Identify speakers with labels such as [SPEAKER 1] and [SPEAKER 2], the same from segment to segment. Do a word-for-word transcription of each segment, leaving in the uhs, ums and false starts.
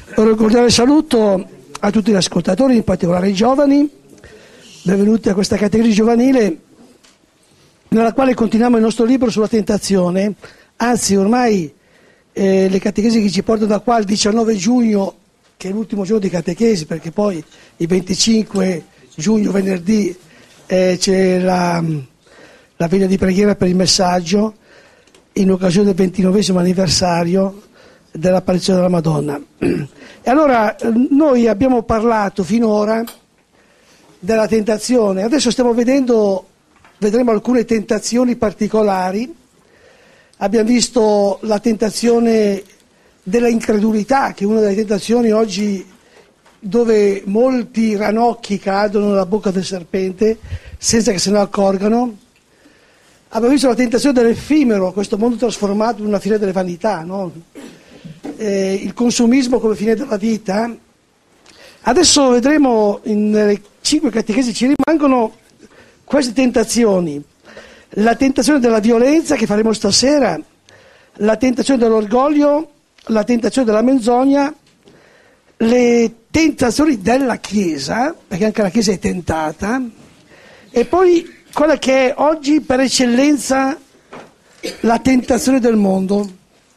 [SPEAKER 1] Un cordiale saluto a tutti gli ascoltatori, in particolare ai giovani. Benvenuti a questa catechesi giovanile nella quale continuiamo il nostro libro sulla tentazione. Anzi, ormai eh, le catechesi che ci portano da qua al diciannove giugno, che è l'ultimo giorno di catechesi, perché poi il venticinque giugno, venerdì, eh, c'è la, la veglia di preghiera per il messaggio in occasione del ventinovesimo anniversario dell'apparizione della Madonna. E allora noi abbiamo parlato finora della tentazione, adesso stiamo vedendo, vedremo alcune tentazioni particolari. Abbiamo visto la tentazione della incredulità, che è una delle tentazioni oggi dove molti ranocchi cadono nella bocca del serpente senza che se ne accorgano. Abbiamo visto la tentazione dell'effimero, questo mondo trasformato in una fiera delle vanità, no? Eh, il consumismo come fine della vita. Adesso vedremo, nelle cinque catechesi ci rimangono queste tentazioni: la tentazione della violenza, che faremo stasera, la tentazione dell'orgoglio, la tentazione della menzogna, le tentazioni della Chiesa, perché anche la Chiesa è tentata, e poi quella che è oggi per eccellenza la tentazione del mondo.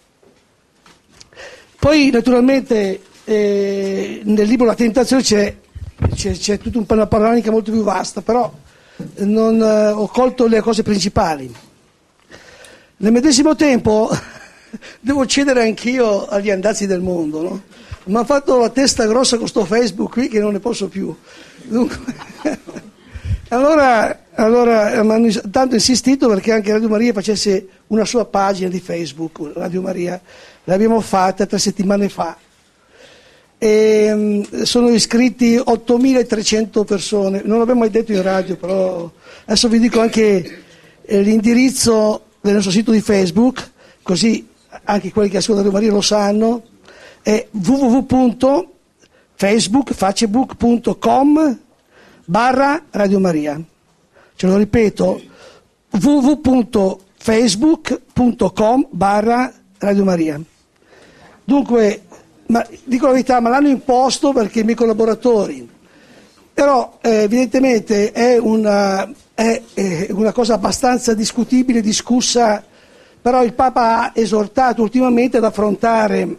[SPEAKER 1] Poi naturalmente eh, nel libro La tentazione c'è, c'è, c'è tutta una panoramica molto più vasta, però non eh, ho colto le cose principali. Nel medesimo tempo devo cedere anch'io agli andazzi del mondo, no? Mi ha fatto la testa grossa con sto Facebook qui che non ne posso più. Dunque, allora, allora mi hanno tanto insistito perché anche Radio Maria facesse una sua pagina di Facebook, Radio Maria. L'abbiamo fatta tre settimane fa. E sono iscritti ottomilatrecento persone, non l'abbiamo mai detto in radio, però adesso vi dico anche l'indirizzo del nostro sito di Facebook, così anche quelli che ascoltano Radio Maria lo sanno, è w w w punto facebook punto com barra Radio Maria. Ce lo ripeto, w w w punto facebook punto com barra Radio Maria. Dunque, ma, dico la verità, ma l'hanno imposto perché i miei collaboratori, però eh, evidentemente è una, è, è una cosa abbastanza discutibile, discussa, però il Papa ha esortato ultimamente ad affrontare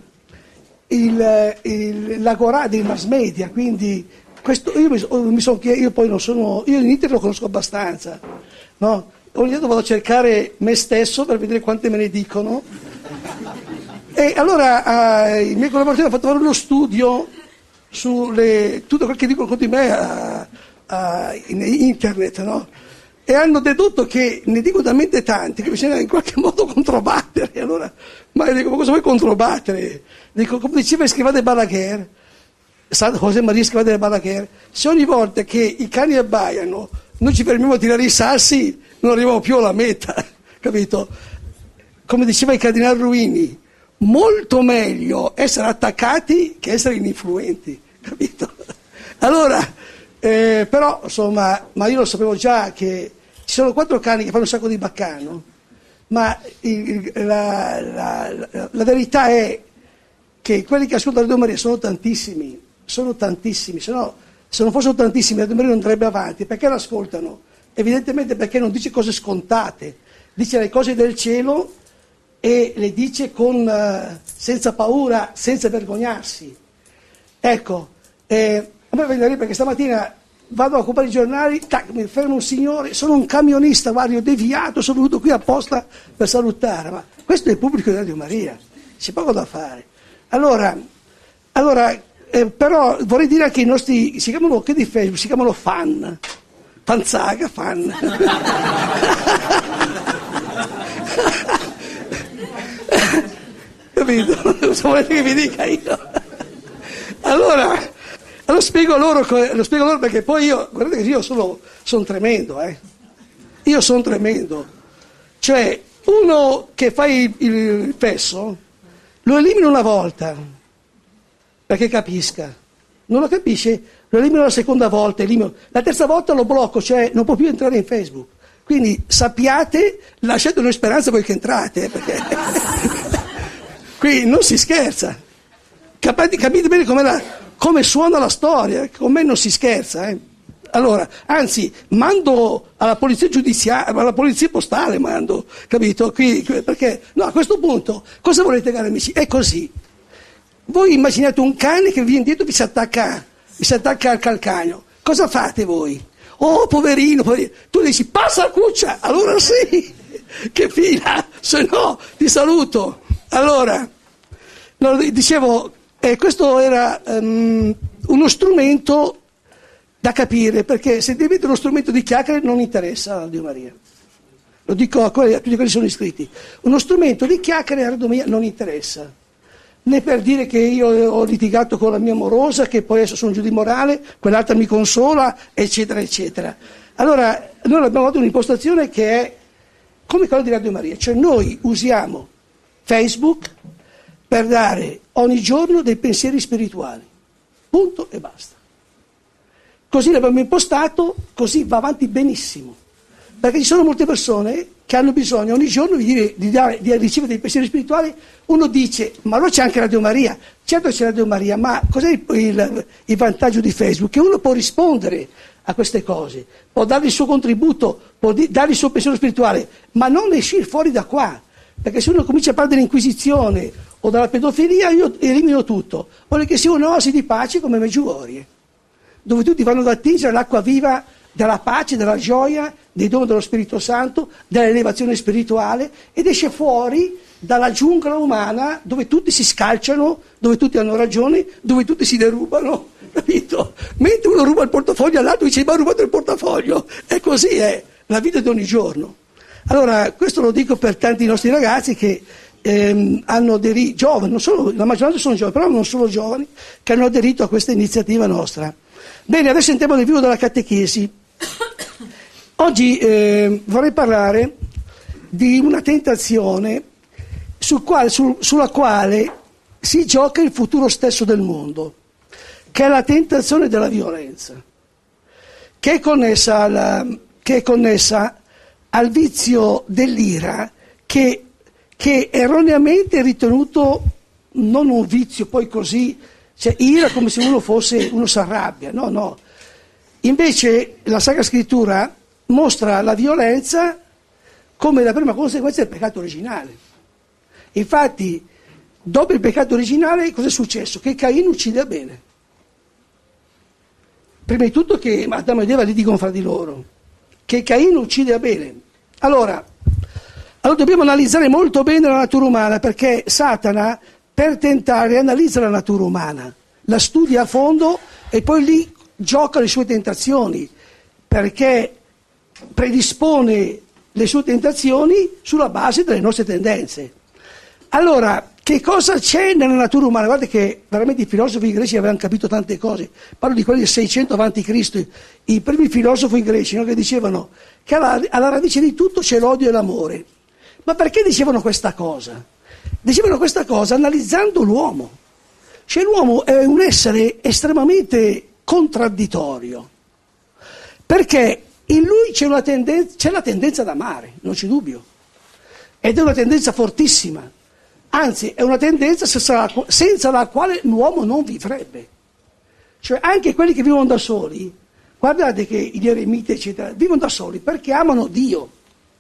[SPEAKER 1] il, il, l'agorà dei mass media, quindi questo, io, mi, mi son, io poi non sono, io in Italia lo conosco abbastanza, no? Ogni tanto vado a cercare me stesso per vedere quante me ne dicono. E allora eh, i miei collaboratori hanno fatto fare uno studio su tutto quel che dicono contro di me a, a, in internet, no? E hanno dedotto che ne dico talmente tanti che bisogna in qualche modo controbattere. Allora, ma dico, ma cosa vuoi controbattere? Dico, come diceva Escrivá Balaguer, San José María Escrivá Balaguer, se ogni volta che i cani abbaiano noi ci fermiamo a tirare i sassi, non arriviamo più alla meta, capito? Come diceva il cardinale Ruini, molto meglio essere attaccati che essere ininfluenti, capito? Allora, eh, però, insomma, ma io lo sapevo già che ci sono quattro cani che fanno un sacco di baccano, ma il, la, la, la, la verità è che quelli che ascoltano Radio Maria sono tantissimi, sono tantissimi, se no, se non fossero tantissimi Radio Maria non andrebbe avanti. Perché l'ascoltano? Evidentemente perché non dice cose scontate, dice le cose del cielo e le dice con, uh, senza paura, senza vergognarsi. Ecco, eh, a me viene da dire perché stamattina vado a comprare i giornali, tac, mi ferma un signore, sono un camionista, guarda, ho deviato, sono venuto qui apposta per salutare, ma questo è il pubblico di Radio Maria, c'è poco da fare. Allora, allora eh, però vorrei dire anche i nostri, si chiamano, che di Facebook, si chiamano fan, Panzaga, fan. Capito? Cosa volete che vi dica io? Allora, allora spiego loro, lo spiego loro perché poi io, guardate che io sono, sono tremendo, eh. Io sono tremendo. Cioè, uno che fa il, il fesso, lo elimino una volta, perché capisca. Non lo capisce, lo elimino la seconda volta, elimino. La terza volta lo blocco, cioè non può più entrare in Facebook. Quindi sappiate, lasciate una speranza voi che entrate, eh, perché qui non si scherza. Capite, capite bene la, come suona la storia, con me non si scherza. Eh. Allora, anzi, mando alla polizia giudiziaria, alla polizia postale mando, capito? Qui, perché, no, a questo punto, cosa volete, cari amici? È così. Voi immaginate un cane che vi viene dietro e vi si attacca, vi si attacca al calcagno. Cosa fate voi? Oh, poverino, poverino. Tu dici, passa la cuccia, allora sì, che fila, se no ti saluto. Allora, no, dicevo, eh, questo era um, uno strumento da capire, perché se diventa uno strumento di chiacchiere non interessa a Dio Maria. Lo dico a, quelli, a tutti quelli che sono iscritti. Uno strumento di chiacchiere a Dio Maria non interessa. Né per dire che io ho litigato con la mia amorosa, che poi adesso sono giù di morale, quell'altra mi consola, eccetera, eccetera. Allora, noi abbiamo dato un'impostazione che è come quella di Radio Maria, cioè noi usiamo Facebook per dare ogni giorno dei pensieri spirituali, punto e basta. Così l'abbiamo impostato, così va avanti benissimo, perché ci sono molte persone che hanno bisogno ogni giorno di, dire, di, dare, di ricevere dei pensieri spirituali. Uno dice, ma allora c'è anche Radio Maria. Certo c'è Radio Maria, ma cos'è il, il, il vantaggio di Facebook? Che uno può rispondere a queste cose, può dare il suo contributo, può di, dare il suo pensiero spirituale, ma non uscire fuori da qua, perché se uno comincia a parlare dell'inquisizione o della pedofilia, io elimino tutto. Voglio che sia un'oasi di pace come Meggiugorie, dove tutti vanno ad attingere l'acqua viva della pace, della gioia, dei doni dello Spirito Santo, dell'elevazione spirituale, ed esce fuori dalla giungla umana dove tutti si scalciano, dove tutti hanno ragione, dove tutti si derubano, capito? Mentre uno ruba il portafoglio all'altro dice ma ha rubato il portafoglio, e così è la vita di ogni giorno. Allora questo lo dico per tanti nostri ragazzi che ehm, hanno aderito, giovani, non solo, la maggioranza sono giovani, però non solo giovani, che hanno aderito a questa iniziativa nostra. Bene, adesso entriamo nel vivo della catechesi. Oggi eh, vorrei parlare di una tentazione sul quale, sul, sulla quale si gioca il futuro stesso del mondo, che è la tentazione della violenza, che è connessa, alla, che è connessa al vizio dell'ira, che, che erroneamente è ritenuto non un vizio poi così, cioè ira come se uno fosse, uno si arrabbia, no, no. Invece la Sacra Scrittura mostra la violenza come la prima conseguenza del peccato originale. Infatti, dopo il peccato originale, cosa è successo? Che Caino uccide Abele. Prima di tutto che Adamo ed Eva litigano fra di loro, che Caino uccide Abele. Allora, allora dobbiamo analizzare molto bene la natura umana, perché Satana, per tentare, analizza la natura umana, la studia a fondo e poi lì gioca le sue tentazioni, perché predispone le sue tentazioni sulla base delle nostre tendenze. Allora, che cosa c'è nella natura umana? Guardate che veramente i filosofi greci avevano capito tante cose. Parlo di quelli del seicento avanti Cristo, i primi filosofi greci, no, che dicevano che alla, alla radice di tutto c'è l'odio e l'amore. Ma perché dicevano questa cosa? Dicevano questa cosa analizzando l'uomo. Cioè l'uomo è un essere estremamente contraddittorio, perché in lui c'è, una tendenza, c'è la tendenza ad amare, non c'è dubbio, ed è una tendenza fortissima, anzi è una tendenza senza la, senza la quale l'uomo non vivrebbe. Cioè anche quelli che vivono da soli, guardate che gli eremiti eccetera, vivono da soli perché amano Dio,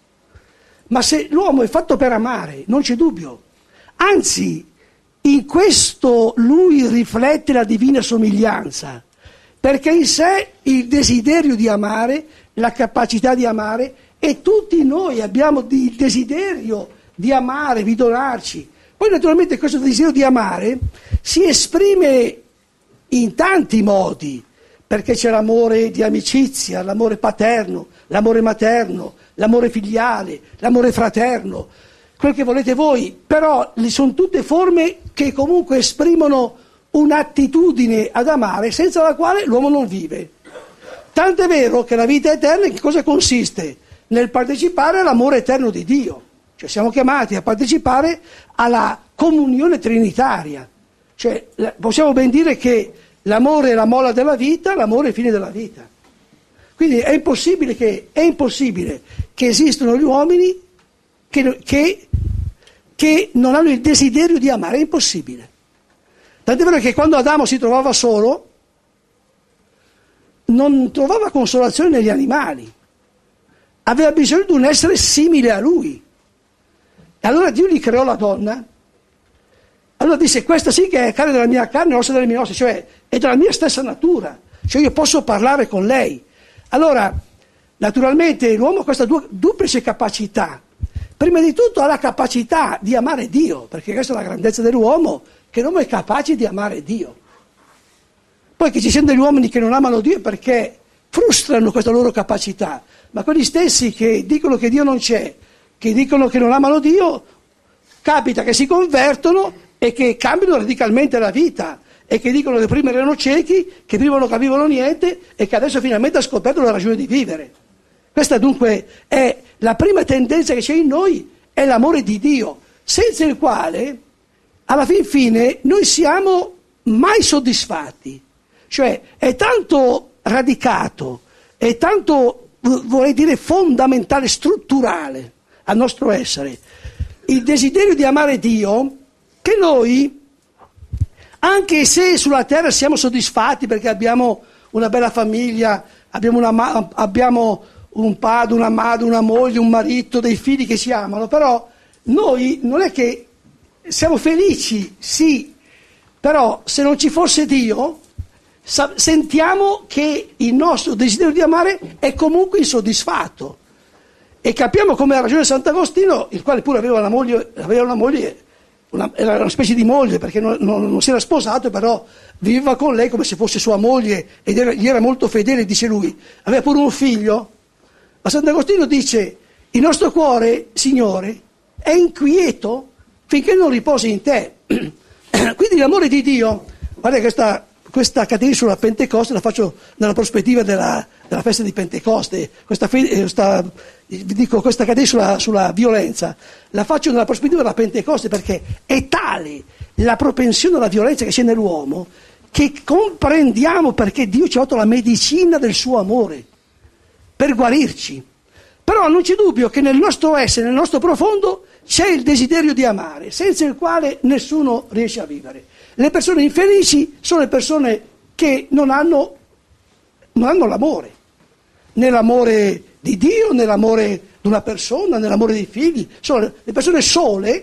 [SPEAKER 1] ma se l'uomo è fatto per amare, non c'è dubbio, anzi in questo lui riflette la divina somiglianza, perché in sé il desiderio di amare, la capacità di amare, e tutti noi abbiamo il desiderio di amare, di donarci. Poi naturalmente questo desiderio di amare si esprime in tanti modi, perché c'è l'amore di amicizia, l'amore paterno, l'amore materno, l'amore filiale, l'amore fraterno, quel che volete voi, però sono tutte forme che comunque esprimono un'attitudine ad amare senza la quale l'uomo non vive. Tanto è vero che la vita eterna in che cosa consiste? Nel partecipare all'amore eterno di Dio. Cioè siamo chiamati a partecipare alla comunione trinitaria. Cioè possiamo ben dire che l'amore è la molla della vita, l'amore è il fine della vita. Quindi è impossibile che, è impossibile che esistano gli uomini che, che, che non hanno il desiderio di amare, è impossibile. Tant'è vero che quando Adamo si trovava solo, non trovava consolazione negli animali, aveva bisogno di un essere simile a lui. E allora Dio gli creò la donna. Allora disse: questa sì che è carne della mia carne, ossa delle mie ossa, cioè è della mia stessa natura, cioè io posso parlare con lei. Allora, naturalmente l'uomo ha questa du- duplice capacità. Prima di tutto ha la capacità di amare Dio, perché questa è la grandezza dell'uomo, che l'uomo è capace di amare Dio. Poi che ci siano degli uomini che non amano Dio perché frustrano questa loro capacità, ma quelli stessi che dicono che Dio non c'è, che dicono che non amano Dio, capita che si convertono e che cambiano radicalmente la vita, e che dicono che prima erano ciechi, che prima non capivano niente e che adesso finalmente hanno scoperto la ragione di vivere. Questa dunque è la prima tendenza che c'è in noi, è l'amore di Dio, senza il quale alla fin fine noi siamo mai soddisfatti. Cioè è tanto radicato, è tanto, vorrei dire, fondamentale, strutturale al nostro essere il desiderio di amare Dio, che noi, anche se sulla terra siamo soddisfatti perché abbiamo una bella famiglia, abbiamo, una, abbiamo un padre, una madre, una moglie, un marito, dei figli che ci amano, però noi non è che siamo felici, sì, però se non ci fosse Dio sa- sentiamo che il nostro desiderio di amare è comunque insoddisfatto, e capiamo come ha ragione Sant'Agostino, il quale pure aveva una moglie, aveva una moglie Una, era una specie di moglie perché non, non, non si era sposato, però viveva con lei come se fosse sua moglie ed era, gli era molto fedele, dice lui. Aveva pure un figlio, ma Sant'Agostino dice: il nostro cuore, Signore, è inquieto finché non riposi in te. Quindi l'amore di Dio, guarda, questa, questa catena sulla Pentecoste la faccio nella prospettiva della, della festa di Pentecoste, questa, questa, dico, questa catena sulla, sulla violenza la faccio nella prospettiva della Pentecoste, perché è tale la propensione alla violenza che c'è nell'uomo che comprendiamo perché Dio ci ha dato la medicina del suo amore per guarirci. Però non c'è dubbio che nel nostro essere, nel nostro profondo, c'è il desiderio di amare, senza il quale nessuno riesce a vivere. Le persone infelici sono le persone che non hanno, non hanno l'amore, né l'amore di Dio, né l'amore di una persona, né l'amore dei figli. Sono le persone sole,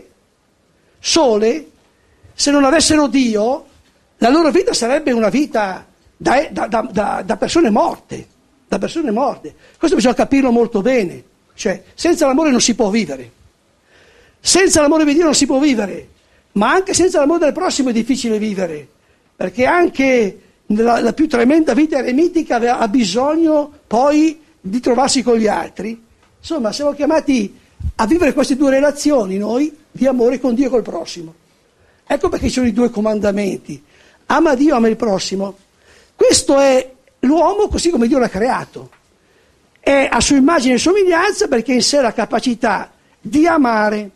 [SPEAKER 1] sole, se non avessero Dio, la loro vita sarebbe una vita da, da, da, da persone morte, da persone morte. Questo bisogna capirlo molto bene, cioè senza l'amore non si può vivere, senza l'amore di Dio non si può vivere, ma anche senza l'amore del prossimo è difficile vivere, perché anche nella, la più tremenda vita eremitica ha bisogno poi di trovarsi con gli altri. Insomma, siamo chiamati a vivere queste due relazioni noi, di amore con Dio e col prossimo. Ecco perché ci sono i due comandamenti: ama Dio, ama il prossimo. Questo è l'uomo così come Dio l'ha creato, è a sua immagine e somiglianza, perché in sé ha la capacità di amare.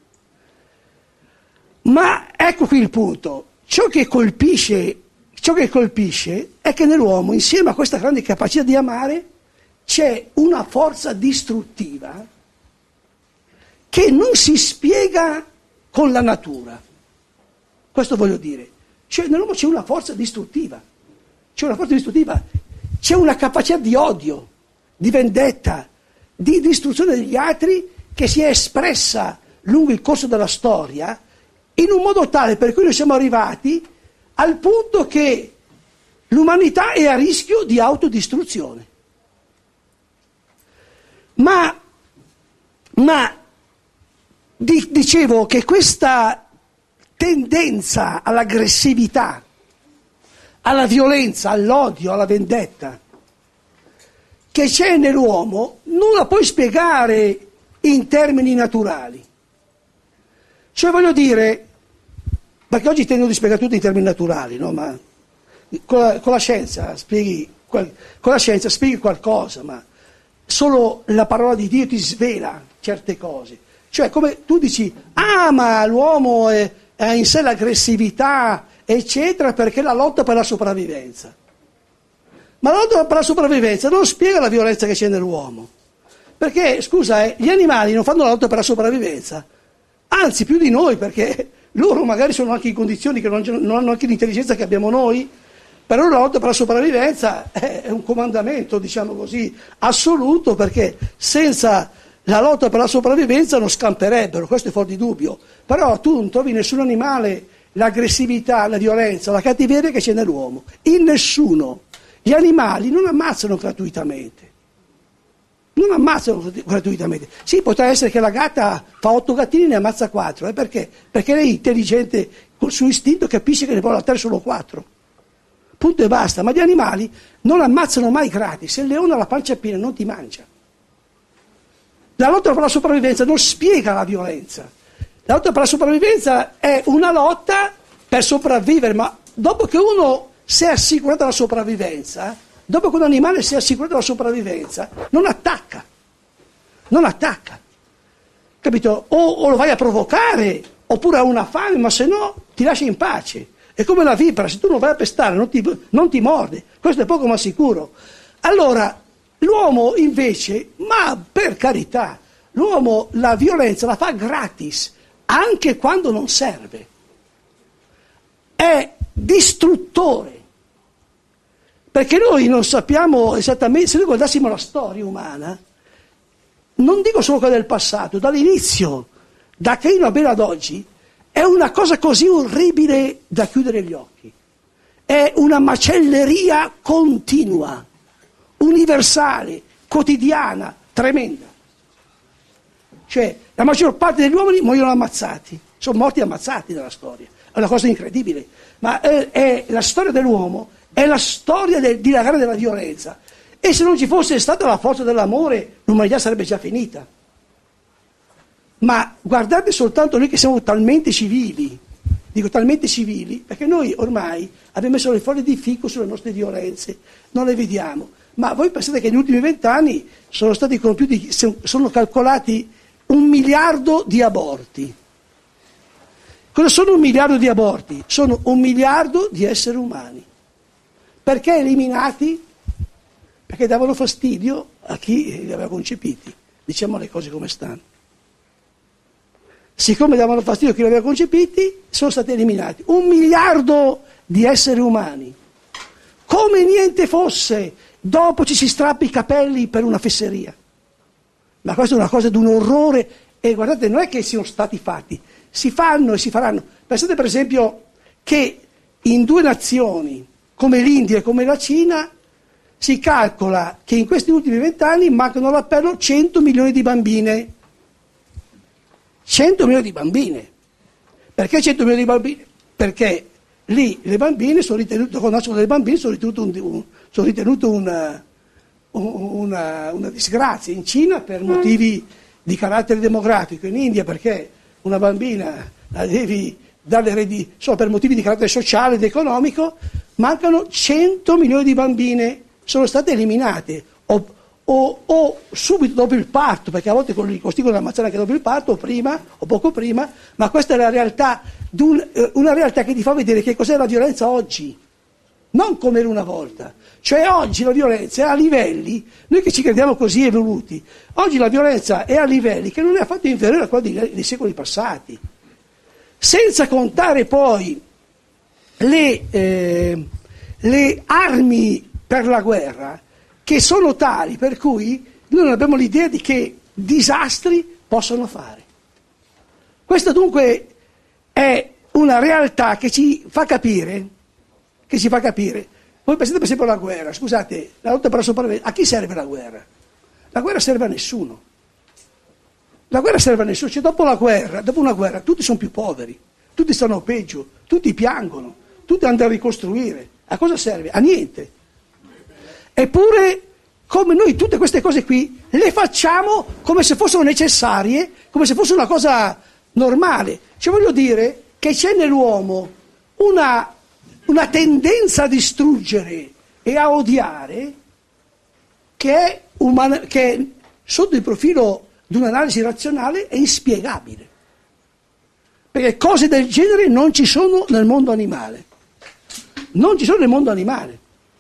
[SPEAKER 1] Ma ecco qui il punto: ciò che colpisce, ciò che colpisce è che nell'uomo, insieme a questa grande capacità di amare, c'è una forza distruttiva che non si spiega con la natura. Questo voglio dire. Cioè nell'uomo c'è una forza distruttiva, c'è una forza distruttiva, c'è una capacità di odio, di vendetta, di distruzione degli altri che si è espressa lungo il corso della storia in un modo tale per cui noi siamo arrivati al punto che l'umanità è a rischio di autodistruzione. Ma, ma di, dicevo che questa tendenza all'aggressività, alla violenza, all'odio, alla vendetta che c'è nell'uomo non la puoi spiegare in termini naturali. Cioè voglio dire, perché oggi tendo di spiegare tutto in termini naturali, no? Ma con la, con la scienza spieghi, con la scienza spieghi qualcosa, ma solo la parola di Dio ti svela certe cose. Cioè come tu dici, ah ma l'uomo è, ha in sé l'aggressività, eccetera, perché la lotta per la sopravvivenza. Ma la lotta per la sopravvivenza non spiega la violenza che c'è nell'uomo. Perché, scusa, eh, gli animali non fanno la lotta per la sopravvivenza, anzi più di noi, perché loro magari sono anche in condizioni che non, non hanno anche l'intelligenza che abbiamo noi, però la lotta per la sopravvivenza è un comandamento, diciamo così, assoluto, perché senza la lotta per la sopravvivenza non scamperebbero, questo è fuori di dubbio. Però tu non trovi nessun animale l'aggressività, la violenza, la cattiveria che c'è nell'uomo, in nessuno. Gli animali non ammazzano gratuitamente. Non ammazzano gratuitamente. Sì, potrà essere che la gatta fa otto gattini e ne ammazza quattro. Eh? Perché? Perché lei è intelligente, col suo istinto capisce che ne può lattare solo quattro. Punto e basta. Ma gli animali non ammazzano mai gratis. Se il leone ha la pancia piena non ti mangia. La lotta per la sopravvivenza non spiega la violenza. La lotta per la sopravvivenza è una lotta per sopravvivere, ma dopo che uno si è assicurato la sopravvivenza... Dopo che un animale si è assicurato la sopravvivenza, non attacca, non attacca, capito? O, o lo vai a provocare, oppure ha una fame, ma se no ti lascia in pace. È come la vipera, se tu non vai a pestare non ti, non ti morde, questo è poco ma sicuro. Allora, l'uomo invece, ma per carità, l'uomo la violenza la fa gratis, anche quando non serve. È distruttore. Perché noi non sappiamo esattamente, se noi guardassimo la storia umana, non dico solo quella del passato, dall'inizio, da Caino a Abele ad oggi, è una cosa così orribile da chiudere gli occhi. È una macelleria continua, universale, quotidiana, tremenda. Cioè, la maggior parte degli uomini muoiono ammazzati, sono morti ammazzati nella storia. È una cosa incredibile, ma è, è la storia dell'uomo. È la storia del dilagare della violenza. E se non ci fosse stata la forza dell'amore, l'umanità sarebbe già finita. Ma guardate soltanto noi che siamo talmente civili, dico talmente civili, perché noi ormai abbiamo messo le foglie di fico sulle nostre violenze, non le vediamo. Ma voi pensate che negli ultimi vent'anni sono stati compiuti, sono calcolati un miliardo di aborti. Cosa sono un miliardo di aborti? Sono un miliardo di esseri umani. Perché eliminati? Perché davano fastidio a chi li aveva concepiti. Diciamo le cose come stanno. Siccome davano fastidio a chi li aveva concepiti, sono stati eliminati. Un miliardo di esseri umani. Come niente fosse, dopo ci si strappa i capelli per una fesseria. Ma questa è una cosa di un orrore. E guardate, non è che siano stati fatti, si fanno e si faranno. Pensate per esempio che in due nazioni, come l'India e come la Cina, si calcola che in questi ultimi vent'anni mancano all'appello cento milioni di bambine. cento milioni di bambine. Perché cento milioni di bambine? Perché lì le bambine sono ritenute, quando nascono delle bambine, sono ritenute, un, un, sono ritenute una, una, una disgrazia. In Cina per motivi di carattere demografico, in India perché una bambina la devi dare redi, solo per motivi di carattere sociale ed economico. Mancano cento milioni di bambine, sono state eliminate o, o, o subito dopo il parto, perché a volte li costringono ad ammazzare anche dopo il parto, o prima o poco prima, ma questa è la realtà, una realtà che ti fa vedere che cos'è la violenza oggi, non come era una volta. Cioè oggi la violenza è a livelli, noi che ci crediamo così evoluti, oggi la violenza è a livelli che non è affatto inferiore a quelli dei, dei secoli passati, senza contare poi Le, eh, le armi per la guerra che sono tali per cui noi non abbiamo l'idea di che disastri possono fare. Questa dunque è una realtà che ci fa capire, che ci fa capire. Voi pensate per esempio alla guerra, scusate, la lotta per la sopravvivenza, a chi serve la guerra? La guerra serve a nessuno. La guerra serve a nessuno, cioè dopo la guerra, dopo una guerra tutti sono più poveri, tutti stanno peggio, tutti piangono. Tutti andare a ricostruire. A cosa serve? A niente. Eppure, come noi tutte queste cose qui le facciamo come se fossero necessarie, come se fosse una cosa normale. Cioè voglio dire che c'è nell'uomo una, una tendenza a distruggere e a odiare che è, umana, che è sotto il profilo di un'analisi razionale è inspiegabile. Perché cose del genere non ci sono nel mondo animale. Non ci sono nel mondo animale.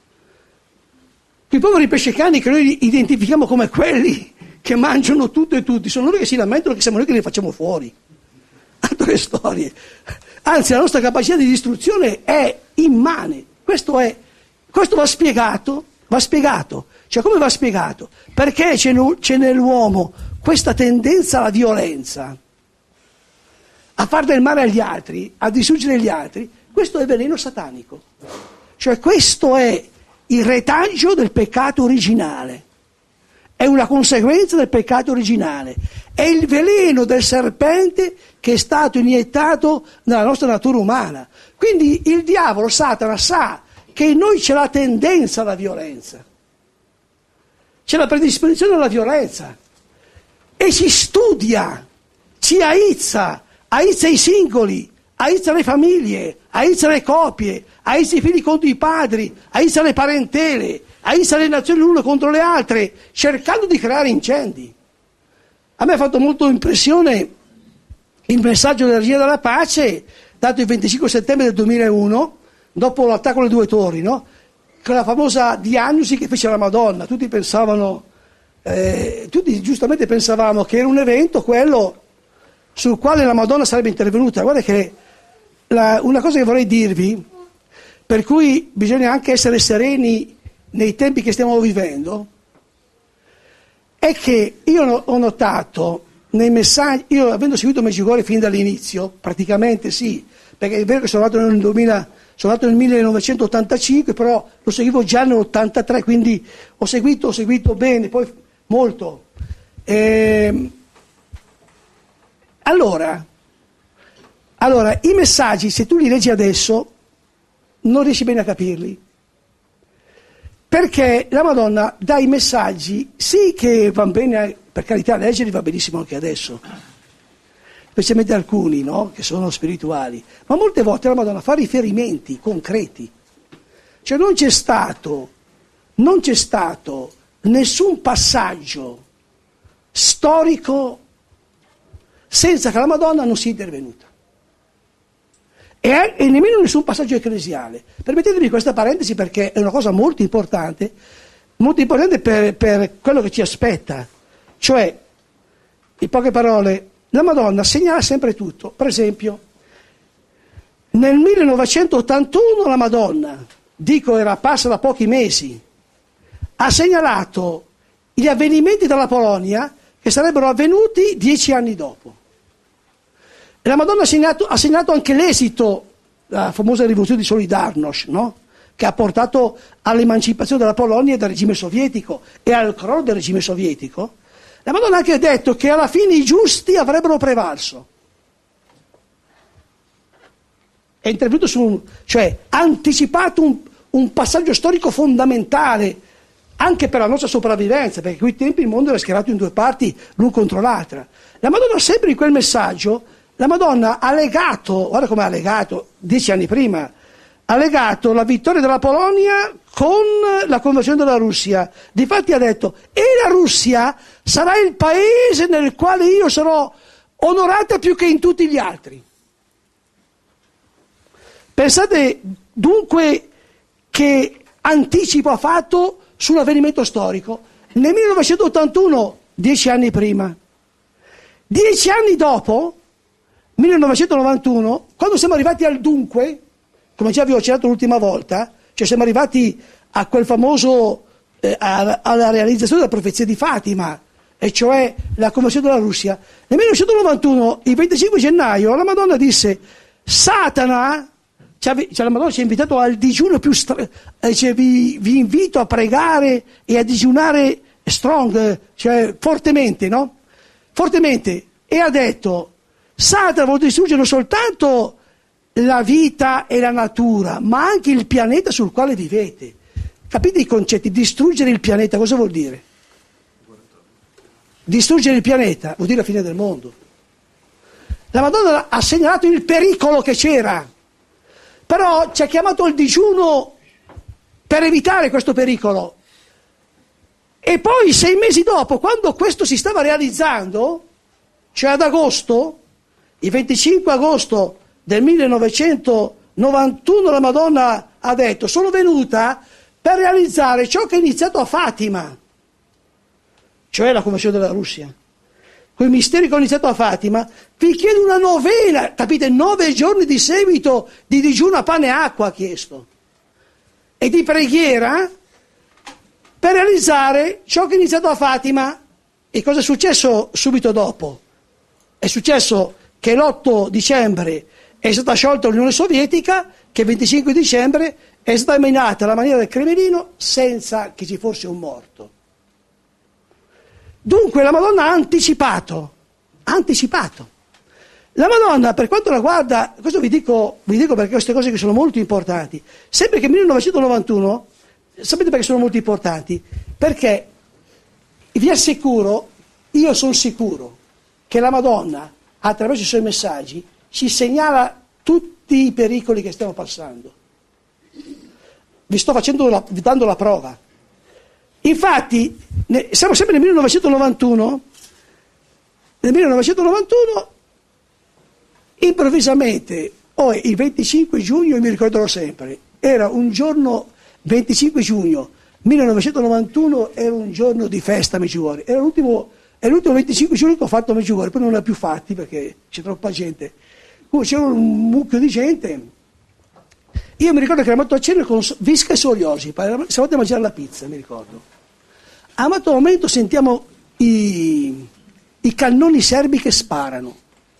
[SPEAKER 1] Quei poveri pescecani che noi identifichiamo come quelli che mangiano tutto e tutti, sono loro che si lamentano che siamo noi che li facciamo fuori. poche storie. Anzi, la nostra capacità di distruzione è immane. Questo, è, questo va spiegato, va spiegato. Cioè, come va spiegato? Perché c'è, c'è nell'uomo questa tendenza alla violenza, a far del male agli altri, a distruggere gli altri. Questo è veleno satanico. Cioè, questo è il retaggio del peccato originale. È una conseguenza del peccato originale. È il veleno del serpente che è stato iniettato nella nostra natura umana. Quindi il diavolo, Satana, sa che in noi c'è la tendenza alla violenza. C'è la predisposizione alla violenza. E ci studia, ci aizza, aizza i singoli, aizza le famiglie, aizza le coppie, aizza i figli contro i padri, aizza le parentele, aizza le nazioni l'une contro le altre, cercando di creare incendi. A me ha fatto molto impressione il messaggio della Regina della Pace, dato il venticinque settembre del duemilauno, dopo l'attacco alle due torri, no? Quella famosa diagnosi che fece la Madonna. Tutti pensavano, eh, tutti giustamente pensavamo che era un evento, quello sul quale la Madonna sarebbe intervenuta. Guarda che la, una cosa che vorrei dirvi, per cui bisogna anche essere sereni nei tempi che stiamo vivendo, è che io ho notato nei messaggi, io avendo seguito Medjugorje fin dall'inizio, praticamente sì, perché è vero che sono nato nel duemila, sono nato nel millenovecentottantacinque, però lo seguivo già nell'ottantatré, quindi ho seguito, ho seguito bene, poi molto. E, allora, allora, i messaggi, se tu li leggi adesso, non riesci bene a capirli. Perché la Madonna dà i messaggi, sì che va bene, per carità, leggerli va benissimo anche adesso, specialmente alcuni, no? Che sono spirituali, ma molte volte la Madonna fa riferimenti concreti. Cioè non c'è stato, non c'è stato nessun passaggio storico senza che la Madonna non sia intervenuta. E, e nemmeno nessun passaggio ecclesiale. Permettetemi questa parentesi perché è una cosa molto importante, molto importante per, per quello che ci aspetta. Cioè, in poche parole, la Madonna segnala sempre tutto. Per esempio, nel millenovecentottantuno la Madonna, dico era passa da pochi mesi, ha segnalato gli avvenimenti della Polonia che sarebbero avvenuti dieci anni dopo. E la Madonna ha segnato, ha segnato anche l'esito, la famosa rivoluzione di Solidarnosc, no? Che ha portato all'emancipazione della Polonia dal regime sovietico e al crollo del regime sovietico. La Madonna ha anche detto che alla fine i giusti avrebbero prevalso. È intervenuto su, cioè ha anticipato un, un passaggio storico fondamentale anche per la nostra sopravvivenza, perché a quei tempi il mondo era schierato in due parti, l'un contro l'altra. La Madonna sempre in quel messaggio, la Madonna ha legato, guarda come ha legato, dieci anni prima, ha legato la vittoria della Polonia con la conversione della Russia. Difatti ha detto, e la Russia sarà il paese nel quale io sarò onorata più che in tutti gli altri. Pensate dunque che anticipo ha fatto su un avvenimento storico. Nel millenovecentottantuno, dieci anni prima. Dieci anni dopo, millenovecentonovantuno, quando siamo arrivati al dunque, come già vi ho accennato l'ultima volta, cioè siamo arrivati a quel famoso, eh, a, alla realizzazione della profezia di Fatima, e cioè la conversione della Russia. Nel millenovecentonovantuno, il venticinque gennaio, la Madonna disse, Satana, cioè, cioè la Madonna ci ha invitato al digiuno più, stra- eh, cioè vi, vi invito a pregare e a digiunare strong, cioè fortemente, no? Fortemente, e ha detto, Satana vuole distruggere non soltanto la vita e la natura, ma anche il pianeta sul quale vivete. Capite i concetti? Distruggere il pianeta, cosa vuol dire? Distruggere il pianeta vuol dire la fine del mondo. La Madonna ha segnalato il pericolo che c'era, però ci ha chiamato al digiuno per evitare questo pericolo. E poi sei mesi dopo, quando questo si stava realizzando, cioè ad agosto, il venticinque agosto del millenovecentonovantuno, la Madonna ha detto, sono venuta per realizzare ciò che è iniziato a Fatima, cioè la conversione della Russia. con i misteri che ho iniziato a Fatima, vi chiedo una novena, capite? Nove giorni di seguito di digiuno a pane e acqua ha chiesto. E di preghiera per realizzare ciò che ho iniziato a Fatima. E cosa è successo subito dopo? È successo che l'otto dicembre è stata sciolta l'Unione Sovietica, che il venticinque dicembre è stata minata la maniera del Cremlino senza che ci fosse un morto. Dunque la Madonna ha anticipato, ha anticipato. La Madonna, per quanto la riguarda, questo vi dico, vi dico perché queste cose che sono molto importanti, sempre che millenovecentonovantuno, sapete perché sono molto importanti? Perché vi assicuro, io sono sicuro, che la Madonna, attraverso i suoi messaggi, ci segnala tutti i pericoli che stiamo passando. Vi sto facendo la, dando la prova. Infatti, ne, siamo sempre nel millenovecentonovantuno, nel millenovecentonovantuno, improvvisamente, oh, il venticinque giugno, io mi ricorderò sempre, era un giorno, venticinque giugno, millenovecentonovantuno, era un giorno di festa a Medjugorje, era l'ultimo, è l'ultimo venticinque giugno che ho fatto a Medjugorje, poi non ne ho più fatti perché c'è troppa gente. Comunque c'era un mucchio di gente. Io mi ricordo che eravamo a cena con Visca e Sogliosi, siamo andati a mangiare la pizza, mi ricordo. A un altro momento sentiamo i, i cannoni serbi che sparano.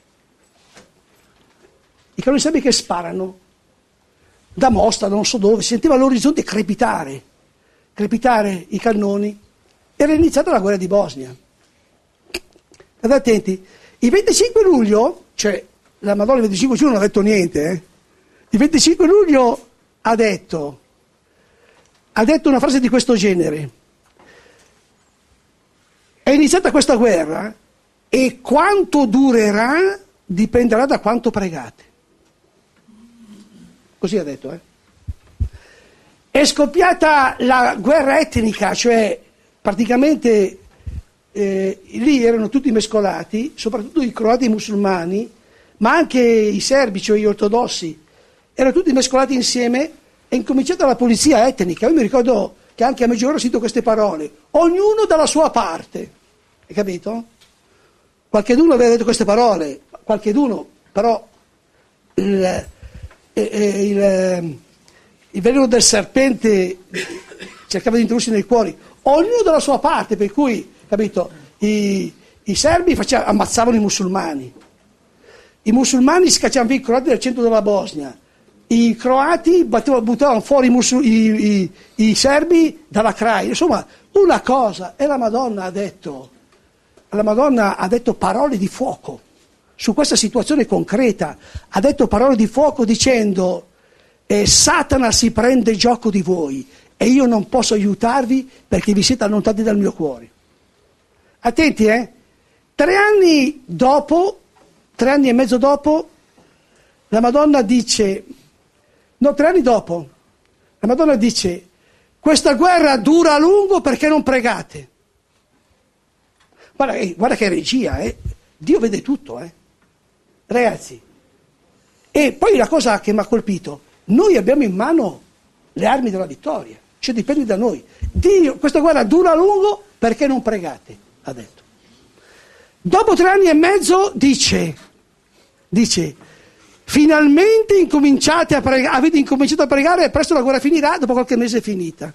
[SPEAKER 1] I cannoni serbi che sparano da Mostar, non so dove, si sentiva all'orizzonte crepitare, crepitare i cannoni. Era iniziata la guerra di Bosnia. State attenti, il venticinque luglio, cioè la Madonna il venticinque giugno non ha detto niente, eh? Il venticinque luglio ha detto, ha detto una frase di questo genere: è iniziata questa guerra e quanto durerà dipenderà da quanto pregate. Così ha detto, eh? È scoppiata la guerra etnica, cioè praticamente eh, lì erano tutti mescolati, soprattutto i croati e i musulmani, ma anche i serbi, cioè gli ortodossi, erano tutti mescolati insieme. È incominciata la pulizia etnica. Io mi ricordo che anche a Medjugorje ho sentito queste parole: ognuno dalla sua parte. Hai capito? Qualcheduno aveva detto queste parole, qualcheduno, però il, il, il, il veleno del serpente cercava di introdursi nei cuori. Ognuno dalla sua parte, per cui, capito, i, i serbi facevano, ammazzavano i musulmani. I musulmani scacciavano via i croati dal centro della Bosnia, i croati battevano, buttavano fuori i, musul- i, i, i serbi dalla Craina. Insomma, una cosa, e la Madonna ha detto, la Madonna ha detto parole di fuoco su questa situazione concreta, ha detto parole di fuoco dicendo eh, Satana si prende gioco di voi e io non posso aiutarvi perché vi siete allontanati dal mio cuore. Attenti, eh? Tre anni dopo, tre anni e mezzo dopo, la Madonna dice, no, tre anni dopo, la Madonna dice, questa guerra dura a lungo perché non pregate. Guarda, eh, guarda che regia, eh? Dio vede tutto, eh? Ragazzi. E poi la cosa che mi ha colpito, noi abbiamo in mano le armi della vittoria, cioè dipende da noi. Dio, questa guerra dura a lungo perché non pregate, ha detto. Dopo tre anni e mezzo dice, dice, finalmente incominciate a pregare, avete incominciato a pregare e presto la guerra finirà, dopo qualche mese è finita.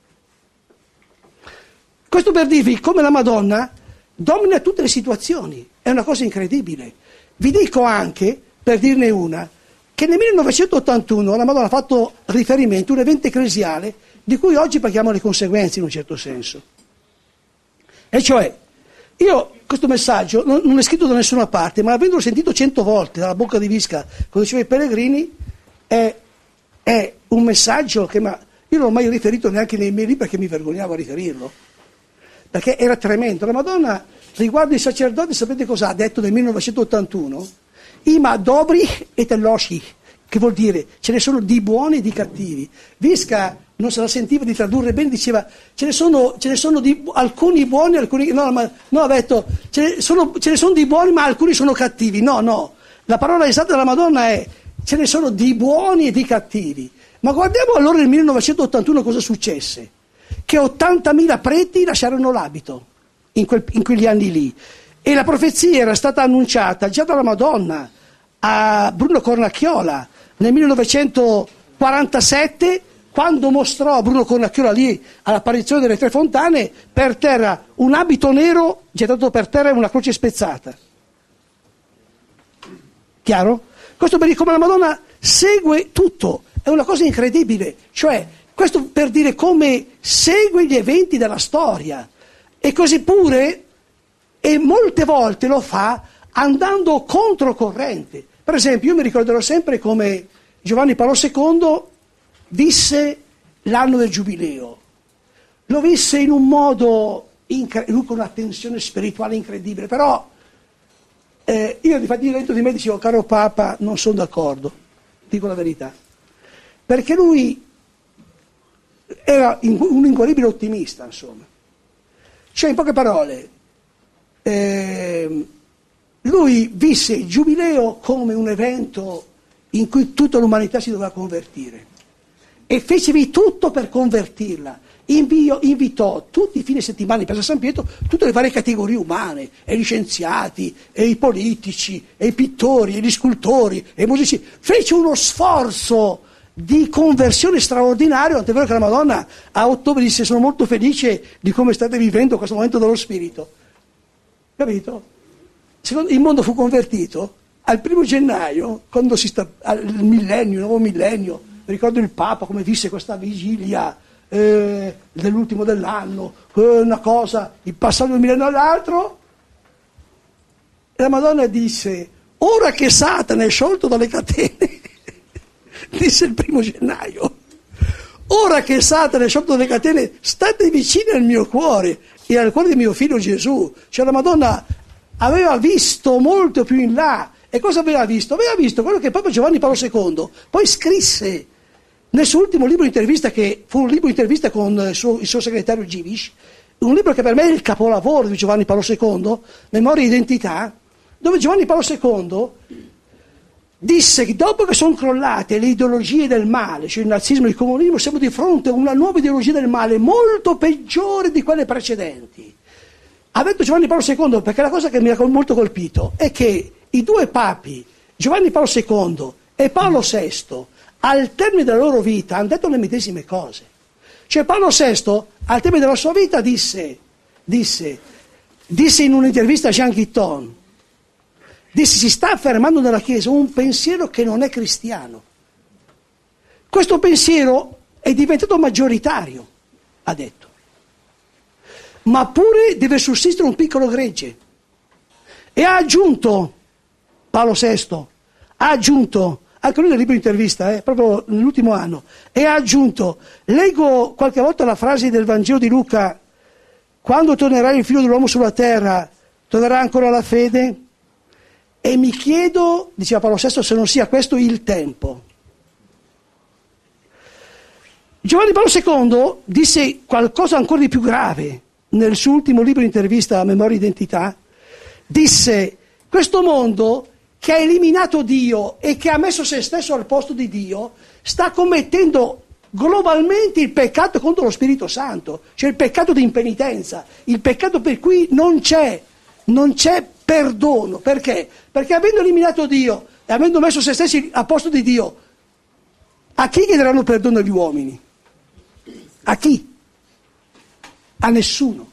[SPEAKER 1] Questo per dirvi come la Madonna domina tutte le situazioni, è una cosa incredibile. Vi dico anche, per dirne una, che nel millenovecentottantuno la Madonna ha fatto riferimento a un evento ecclesiale di cui oggi paghiamo le conseguenze in un certo senso. E cioè, io questo messaggio non, non è scritto da nessuna parte, ma avendolo sentito cento volte dalla bocca di Visca, come diceva i pellegrini, è, è un messaggio che ma, io non ho mai riferito neanche nei miei libri perché mi vergognavo a riferirlo, perché era tremendo. La Madonna, riguardo i sacerdoti, sapete cosa ha detto nel millenovecentottantuno? Ima dobri e teloshi, che vuol dire ce ne sono di buoni e di cattivi. Visca non se la sentiva di tradurre bene, diceva ce ne sono, ce ne sono di, alcuni buoni, alcuni no, ma no, ha detto ce ne, sono, ce ne sono di buoni ma alcuni sono cattivi. No, no, la parola esatta della Madonna è ce ne sono di buoni e di cattivi. Ma guardiamo allora nel millenovecentottantuno cosa successe, che ottantamila preti lasciarono l'abito in, quel, in quegli anni lì, E la profezia era stata annunciata già dalla Madonna a Bruno Cornacchiola nel millenovecentoquarantasette, quando mostrò a Bruno Cornacchiola lì all'apparizione delle tre fontane per terra un abito nero gettato per terra e una croce spezzata. Chiaro? Questo per dire come la Madonna segue tutto, è una cosa incredibile, cioè questo per dire come segue gli eventi della storia, e così pure, e molte volte lo fa andando controcorrente. Per esempio, io mi ricorderò sempre come Giovanni Paolo secondo visse l'anno del Giubileo. Lo visse in un modo, incre- lui con una tensione spirituale incredibile, però eh, io difatti dentro di me dicevo, caro Papa, non sono d'accordo, dico la verità, perché lui era un inguaribile ottimista, insomma. Cioè, in poche parole, eh, lui visse il Giubileo come un evento in cui tutta l'umanità si doveva convertire e fece di tutto per convertirla. Invio, invitò tutti i fine settimana in Piazza San Pietro tutte le varie categorie umane, e gli scienziati, e i politici, e i pittori, e gli scultori, e i musicisti. Fece uno sforzo di conversione straordinario, tant'è vero che la Madonna a ottobre disse: sono molto felice di come state vivendo questo momento dello Spirito. Capito? Secondo, il mondo fu convertito al primo gennaio, quando si sta al millennio, il nuovo millennio. Ricordo il Papa come visse questa vigilia eh, dell'ultimo dell'anno, eh, una cosa, il passaggio da un millennio all'altro, e la Madonna disse: ora che Satana è sciolto dalle catene, disse il primo gennaio, ora che Satana è sciolto dalle catene, state vicini al mio cuore e al cuore di mio figlio Gesù. Cioè la Madonna aveva visto molto più in là. E cosa aveva visto? Aveva visto quello che Papa Giovanni Paolo secondo poi scrisse nel suo ultimo libro di intervista, che fu un libro di intervista con il suo, il suo segretario Givish, un libro che per me è il capolavoro di Giovanni Paolo secondo, Memoria e Identità, dove Giovanni Paolo secondo disse che dopo che sono crollate le ideologie del male, cioè il nazismo e il comunismo, siamo di fronte a una nuova ideologia del male molto peggiore di quelle precedenti. Ha detto Giovanni Paolo secondo, perché la cosa che mi ha molto colpito è che i due papi, Giovanni Paolo secondo e Paolo sesto, al termine della loro vita hanno detto le medesime cose. Cioè Paolo sesto, al termine della sua vita, disse, disse, disse in un'intervista a Jean Guitton, disse: si sta affermando nella Chiesa un pensiero che non è cristiano. Questo pensiero è diventato maggioritario, ha detto. Ma pure deve sussistere un piccolo gregge. E ha aggiunto, Paolo sesto, ha aggiunto, anche lui nel libro di intervista, eh, proprio nell'ultimo anno, e ha aggiunto, leggo qualche volta la frase del Vangelo di Luca: quando tornerà il figlio dell'uomo sulla terra, tornerà ancora la fede? E mi chiedo, diceva Paolo sesto, se non sia questo il tempo. Giovanni Paolo secondo disse qualcosa ancora di più grave nel suo ultimo libro di intervista a Memoria e Identità. Disse: questo mondo che ha eliminato Dio e che ha messo se stesso al posto di Dio sta commettendo globalmente il peccato contro lo Spirito Santo, cioè il peccato di impenitenza, il peccato per cui non c'è, non c'è perdono. Perché? Perché avendo eliminato Dio e avendo messo se stessi al posto di Dio, a chi chiederanno perdono gli uomini? A chi? A nessuno.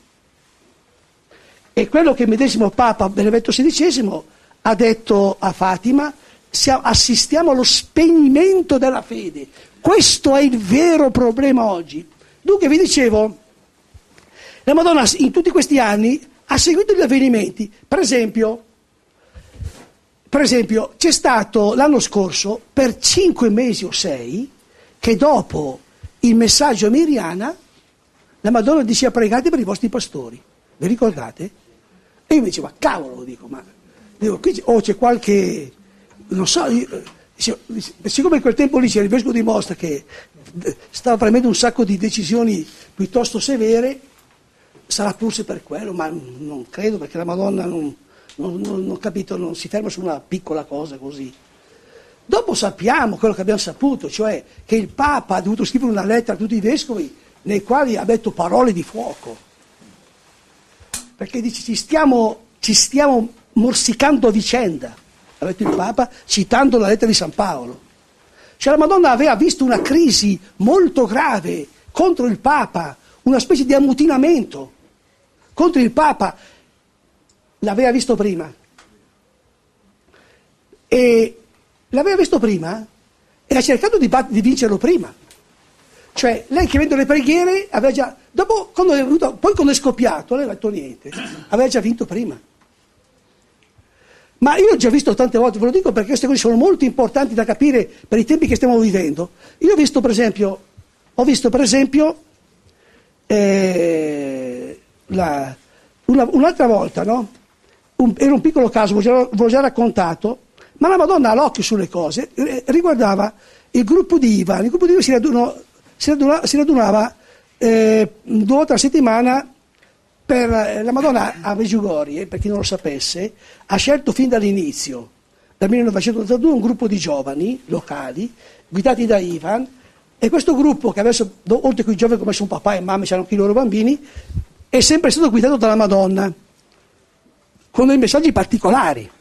[SPEAKER 1] E quello che il medesimo Papa Benedetto sedicesimo ha detto a Fatima: assistiamo allo spegnimento della fede. Questo è il vero problema oggi. Dunque vi dicevo, la Madonna in tutti questi anni ha seguito gli avvenimenti. Per esempio, per esempio c'è stato l'anno scorso, per cinque mesi o sei, che dopo il messaggio a Miriana, la Madonna diceva: pregate per i vostri pastori. Vi ricordate? E io mi dicevo: cavolo, dico, ma dico, qui o oh, c'è qualche, non so, io, siccome in quel tempo lì c'era il vescovo di Mostra che stava prendendo un sacco di decisioni piuttosto severe, sarà forse per quello, ma non credo, perché la Madonna non, non, non, non capito, non si ferma su una piccola cosa così. Dopo sappiamo quello che abbiamo saputo, cioè che il Papa ha dovuto scrivere una lettera a tutti i vescovi nei quali ha detto parole di fuoco, perché dice: ci stiamo ci stiamo morsicando a vicenda, ha detto il Papa citando la lettera di San Paolo. Cioè la Madonna aveva visto una crisi molto grave contro il Papa, una specie di ammutinamento contro il Papa, l'aveva visto prima. E l'aveva visto prima e ha cercato di, bat- di vincerlo prima. Cioè lei chiedendo le preghiere aveva già, dopo quando è venuto, poi quando è scoppiato, lei non ha detto niente, aveva già vinto prima. Ma io ho già visto tante volte, ve lo dico perché queste cose sono molto importanti da capire per i tempi che stiamo vivendo. Io ho visto per esempio, ho visto per esempio eh, la, una, un'altra volta, no? Un, era un piccolo caso, ve l'ho, ve l'ho già raccontato, ma la Madonna ha l'occhio sulle cose, eh, riguardava il gruppo di Ivan. Il gruppo di Ivan si, radunò, si, radunava, si radunava eh, due volte alla settimana. Per la Madonna a Medjugorje, per chi non lo sapesse, ha scelto fin dall'inizio, dal millenovecentottantadue, un gruppo di giovani locali, guidati da Ivan, e questo gruppo, che adesso, oltre a quei giovani come sono papà e mamma, c'erano anche i loro bambini, è sempre stato guidato dalla Madonna, con dei messaggi particolari.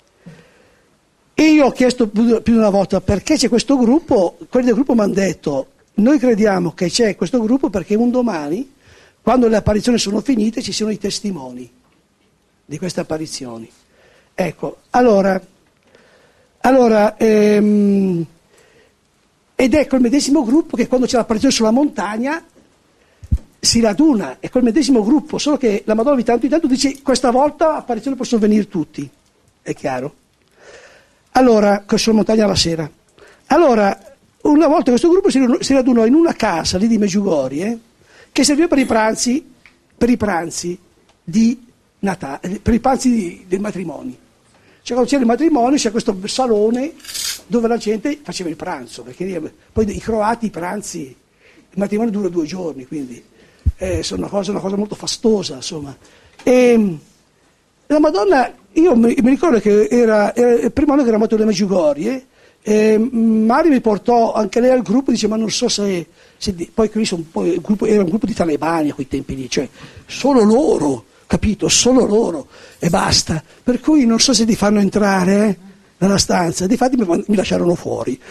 [SPEAKER 1] E io ho chiesto più di una volta perché c'è questo gruppo, quelli del gruppo mi hanno detto, noi crediamo che c'è questo gruppo perché un domani, quando le apparizioni sono finite, ci siano i testimoni di queste apparizioni. Ecco, allora, allora ehm, ed è quel medesimo gruppo che quando c'è l'apparizione sulla montagna si raduna, è quel medesimo gruppo, solo che la Madonna di tanto in tanto dice questa volta apparizioni possono venire tutti, è chiaro? Allora, sulla montagna la sera. Allora, una volta questo gruppo si radunò in una casa lì di Medjugorje, che serviva per i pranzi, per i pranzi di Natale, per i pranzi di, dei matrimoni. Cioè quando c'era il matrimonio c'è questo salone dove la gente faceva il pranzo, perché poi i croati i pranzi, il matrimonio dura due giorni, quindi eh, sono una cosa, una cosa molto fastosa, insomma. E la Madonna, io mi, mi ricordo che era, era il primo anno che eravamo alle Medjugorje, e Mari mi portò anche lei al gruppo, dice ma non so se, se poi qui sono, poi, il gruppo, era un gruppo di talebani a quei tempi lì, cioè solo loro, capito, solo loro e basta, per cui non so se ti fanno entrare eh, nella stanza, difatti mi, mi lasciarono fuori.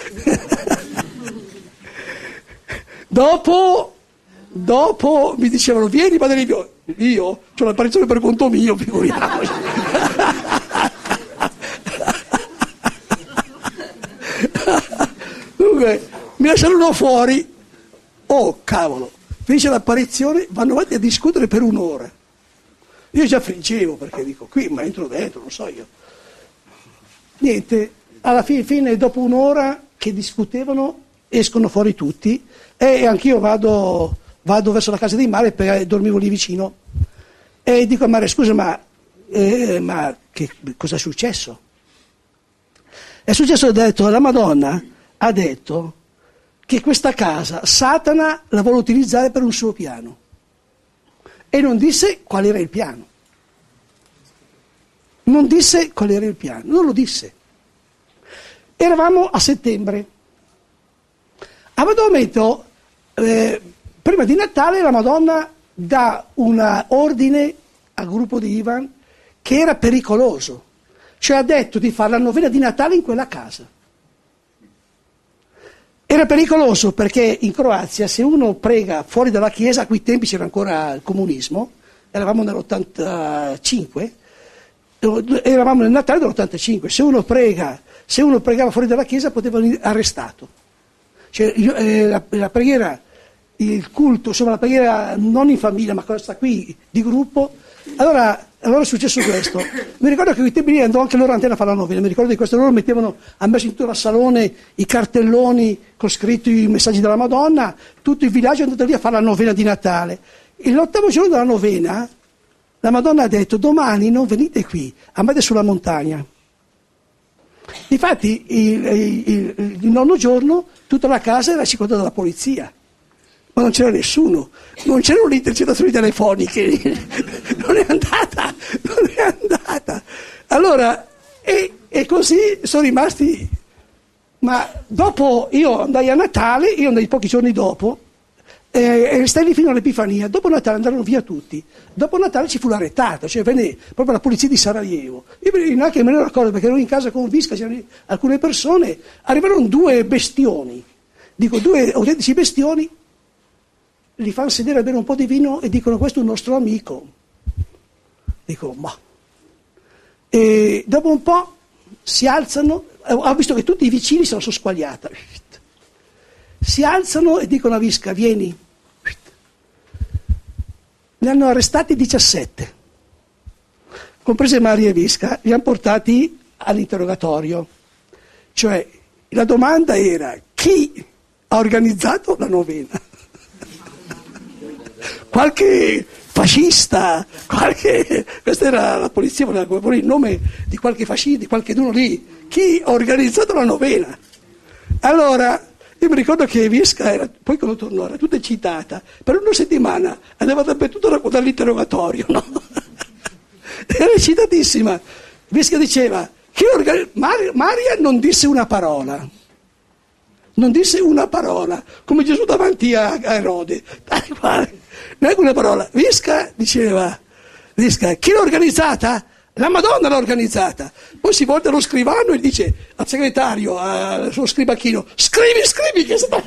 [SPEAKER 1] dopo dopo mi dicevano vieni padre mio, io c'ho l'apparizione per conto mio, figuriamoci. Dunque, mi lasciarono fuori, oh cavolo, finisce l'apparizione, vanno avanti a discutere per un'ora. Io già fringevo perché dico, qui ma entro dentro, non so io. Niente, alla fine, fine dopo un'ora che discutevano, escono fuori tutti e anch'io vado, vado verso la casa di Mare perché dormivo lì vicino e dico a Mare, scusa ma, eh, ma che, cosa è successo? È successo, ha detto, la Madonna ha detto che questa casa Satana la vuole utilizzare per un suo piano e non disse qual era il piano. Non disse qual era il piano, non lo disse. Eravamo a settembre. A un momento, eh, prima di Natale, la Madonna dà un ordine al gruppo di Ivan che era pericoloso. Cioè ha detto di fare la novena di Natale in quella casa. Era pericoloso perché in Croazia se uno prega fuori dalla chiesa, a quei tempi c'era ancora il comunismo, eravamo nell'ottantacinque, eravamo nel Natale dell'ottantacinque, se uno prega, se uno pregava fuori dalla chiesa poteva venire arrestato. Cioè, eh, la, la preghiera, il culto, insomma la preghiera non in famiglia ma questa qui di gruppo, allora... Allora è successo questo, mi ricordo che quei tempi lì andò anche loro antena a fare la novena, mi ricordo di questo, loro mettevano, hanno messo in tutto il salone i cartelloni con scritto i messaggi della Madonna, tutto il villaggio è andato lì a fare la novena di Natale. E l'ottavo giorno della novena la Madonna ha detto domani non venite qui, andate sulla montagna. Difatti il, il, il, il nono giorno tutta la casa era circondata dalla polizia. Ma non c'era nessuno, non c'erano le intercettazioni telefoniche, non è andata, non è andata. Allora, e, e così sono rimasti, ma dopo io andai a Natale, io andai pochi giorni dopo, e stai lì fino all'Epifania. Dopo Natale andarono via tutti. Dopo Natale ci fu la retata, cioè venne proprio la polizia di Sarajevo. Io neanche me ne ricordo perché ero in casa con Visca, c'erano alcune persone, arrivarono due bestioni, dico due autentici bestioni, li fanno sedere a bere un po' di vino e dicono questo è un nostro amico. Dico ma. E dopo un po' si alzano, ho visto che tutti i vicini se la sono squagliata. Si alzano e dicono a Visca, vieni. Ne hanno arrestati diciassette, comprese Maria e Visca, li hanno portati all'interrogatorio. Cioè, la domanda era, chi ha organizzato la novena? Qualche fascista, qualche... Questa era la polizia, voleva porre il nome di qualche fascista, di qualche uno lì. Chi ha organizzato la novena? Allora... Io mi ricordo che Visca, era, poi quando tornò, era tutta eccitata, per una settimana andava dappertutto a raccontare l'interrogatorio, no? Era eccitatissima. Visca diceva, chi organi- Mar- Maria non disse una parola, non disse una parola, come Gesù davanti a, a Erode, neanche una parola. Visca diceva, Visca, chi l'ha organizzata? La Madonna l'ha organizzata. Poi si volta allo scrivano e dice al segretario, al suo scribacchino, scrivi, scrivi che sta...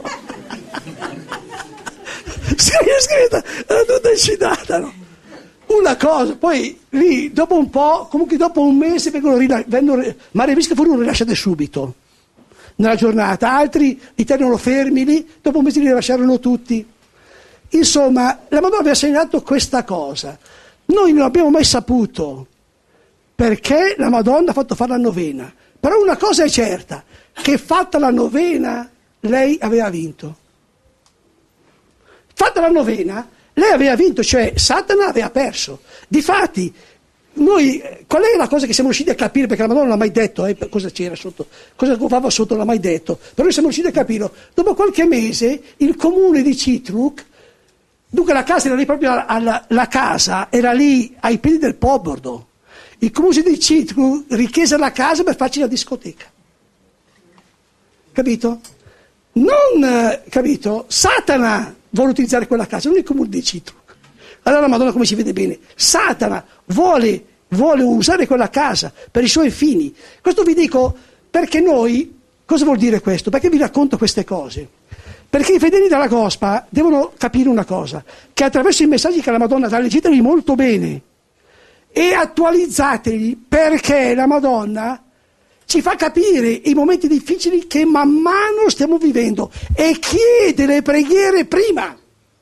[SPEAKER 1] scrivi, scrivi, era tutta eccitata, no? Una cosa, poi lì, dopo un po', comunque dopo un mese vengono rilasciate, Maria e Visca furono rilasciate subito, nella giornata, altri li tengono fermi lì, dopo un mese li rilasciarono tutti. Insomma, la Madonna aveva segnato questa cosa. Noi non abbiamo mai saputo perché la Madonna ha fatto fare la novena. Però una cosa è certa, che fatta la novena lei aveva vinto. Fatta la novena lei aveva vinto, cioè Satana aveva perso. Difatti, noi, qual è la cosa che siamo riusciti a capire, perché la Madonna non l'ha mai detto, eh, cosa c'era sotto, cosa covava sotto non l'ha mai detto, però noi siamo riusciti a capirlo. Dopo qualche mese il comune di Citruk, dunque la casa era lì proprio alla, la casa era lì ai piedi del Pobordo. Il comune di Citruk richiese la casa per farci la discoteca. Capito? Non, capito? Satana vuole utilizzare quella casa, non il comune di Citruk. Allora la Madonna come si vede bene, Satana vuole, vuole usare quella casa per i suoi fini. Questo vi dico perché noi, cosa vuol dire questo? Perché vi racconto queste cose? Perché i fedeli della Gospa devono capire una cosa, che attraverso i messaggi che la Madonna dà, leggeteli molto bene e attualizzateli, perché la Madonna ci fa capire i momenti difficili che man mano stiamo vivendo e chiede le preghiere prima.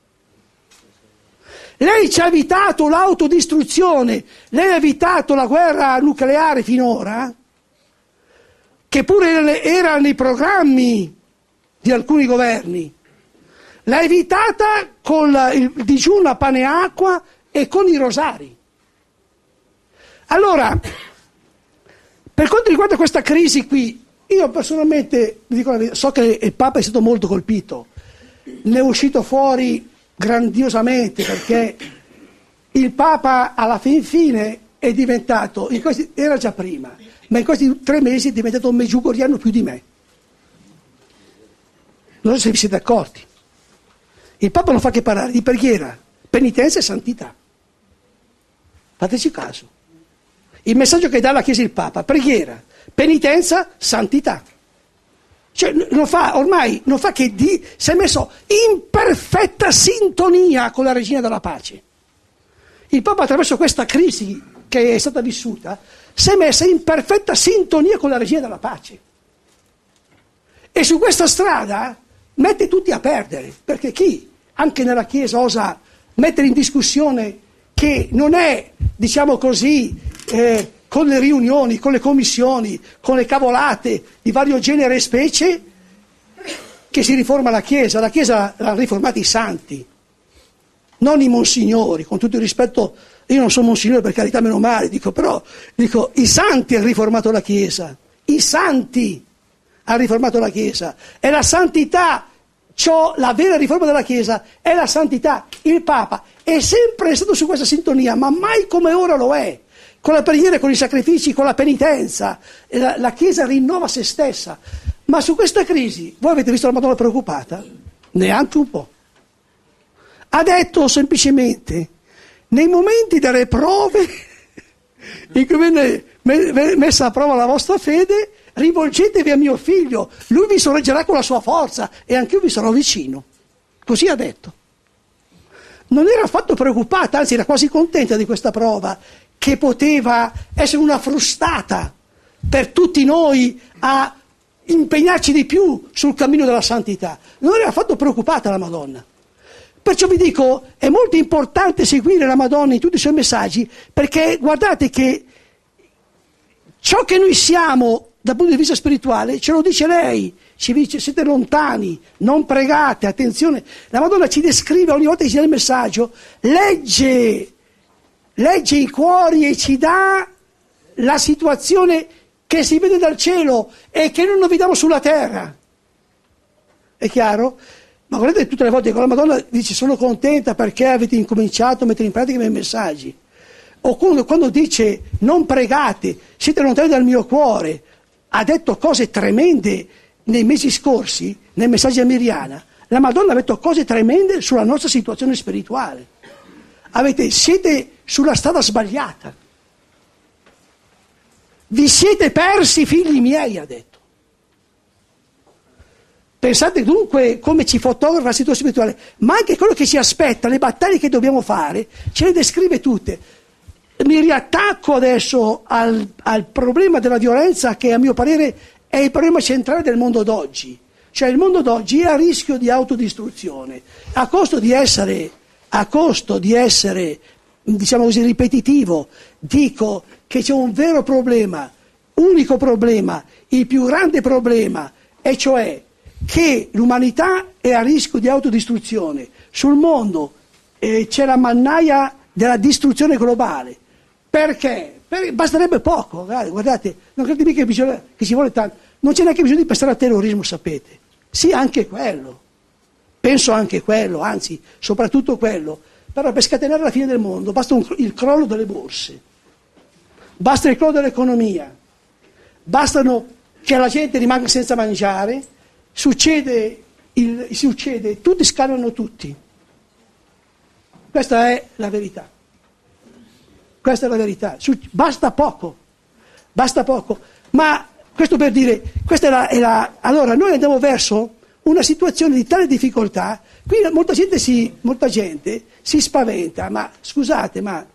[SPEAKER 1] Lei ci ha evitato l'autodistruzione, lei ha evitato la guerra nucleare finora, che pure era nei programmi di alcuni governi. L'ha evitata con il digiuno a pane e acqua e con i rosari. Allora, per quanto riguarda questa crisi qui, io personalmente dico la verità, so che il Papa è stato molto colpito, ne è uscito fuori grandiosamente, perché il Papa alla fin fine è diventato, in questi, era già prima, ma in questi tre mesi è diventato un meggiugoriano più di me. Non so se vi siete accorti. Il Papa non fa che parlare di preghiera, penitenza e santità. Fateci caso. Il messaggio che dà la Chiesa il Papa, preghiera, penitenza, santità. Cioè, non fa, ormai non fa che di, si è messo in perfetta sintonia con la Regina della Pace. Il Papa attraverso questa crisi che è stata vissuta si è messa in perfetta sintonia con la Regina della Pace. E su questa strada mette tutti a perdere, perché chi anche nella Chiesa osa mettere in discussione che non è, diciamo così, eh, con le riunioni, con le commissioni, con le cavolate di vario genere e specie, che si riforma la Chiesa. La Chiesa l'hanno riformata i santi, non i monsignori, con tutto il rispetto, io non sono monsignore per carità, meno male, dico, però dico, i santi hanno riformato la Chiesa, i santi hanno riformato la Chiesa, è la santità, ciò, la vera riforma della Chiesa è la santità. Il Papa è sempre stato su questa sintonia, ma mai come ora lo è, con la preghiera, con i sacrifici, con la penitenza, la, la Chiesa rinnova se stessa. Ma su questa crisi, voi avete visto la Madonna preoccupata? Neanche un po'. Ha detto semplicemente, nei momenti delle prove in cui viene messa a prova la vostra fede, rivolgetevi a mio figlio, lui vi sorreggerà con la sua forza e anch'io vi sarò vicino. Così ha detto. Non era affatto preoccupata, anzi era quasi contenta di questa prova, che poteva essere una frustata per tutti noi a impegnarci di più sul cammino della santità. Non era affatto preoccupata la Madonna. Perciò vi dico, è molto importante seguire la Madonna in tutti i suoi messaggi, perché guardate che ciò che noi siamo dal punto di vista spirituale ce lo dice lei, ci dice siete lontani, non pregate, attenzione. La Madonna ci descrive ogni volta che ci dà il messaggio, legge, legge i cuori e ci dà la situazione che si vede dal cielo e che noi non vediamo sulla terra. È chiaro? Ma guardate tutte le volte che la Madonna dice sono contenta perché avete incominciato a mettere in pratica i miei messaggi. O quando, quando dice non pregate, siete lontani dal mio cuore, ha detto cose tremende nei mesi scorsi, nei messaggi a Miriana. La Madonna ha detto cose tremende sulla nostra situazione spirituale. Avete, siete sulla strada sbagliata. Vi siete persi, figli miei, ha detto. Pensate dunque come ci fotografa la situazione spirituale, ma anche quello che ci aspetta, le battaglie che dobbiamo fare, ce le descrive tutte. Mi riattacco adesso al, al problema della violenza che a mio parere è il problema centrale del mondo d'oggi. Cioè il mondo d'oggi è a rischio di autodistruzione, a costo di essere, a costo di essere, diciamo così, ripetitivo, dico che c'è un vero problema, unico problema, il più grande problema, e cioè che l'umanità è a rischio di autodistruzione. Sul mondo eh, c'è la mannaia della distruzione globale. Perché? Perché basterebbe poco, guardate, non credete mica che, bisogna, che ci vuole tanto, non c'è neanche bisogno di pensare al terrorismo, sapete. Sì, anche quello, penso anche quello, anzi, soprattutto quello, però per scatenare la fine del mondo basta un, il crollo delle borse, basta il crollo dell'economia, bastano che la gente rimanga senza mangiare, succede, il, succede, tutti scalano tutti. Questa è la verità. Questa è la verità. Basta poco. Basta poco. Ma questo per dire, questa è la, è la. Allora noi andiamo verso una situazione di tale difficoltà. Qui molta gente si, molta gente si spaventa. Ma scusate, ma,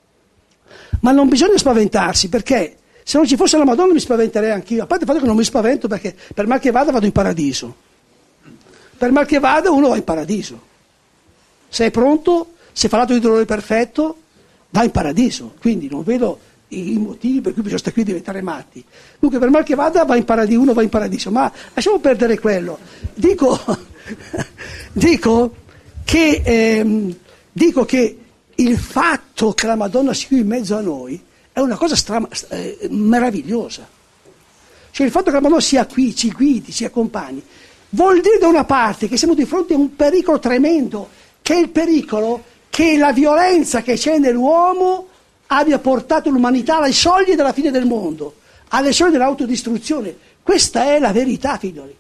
[SPEAKER 1] ma non bisogna spaventarsi, perché se non ci fosse la Madonna mi spaventerei anch'io. A parte il fatto che non mi spavento, perché per mal che vada vado in paradiso. Per mal che vada uno va in paradiso. Se è pronto, se fa l'atto di dolore perfetto, va in paradiso. Quindi non vedo i motivi per cui bisogna stare qui e diventare matti. Dunque per mal che vada va in paradiso, uno va in paradiso. Ma lasciamo perdere quello. Dico, dico, che, ehm, dico che il fatto che la Madonna sia qui in mezzo a noi è una cosa stra- eh, meravigliosa. Cioè il fatto che la Madonna sia qui, ci guidi, ci accompagni, vuol dire da una parte che siamo di fronte a un pericolo tremendo, che è il pericolo che la violenza che c'è nell'uomo abbia portato l'umanità alle soglie della fine del mondo, alle soglie dell'autodistruzione. Questa è la verità, figlioli.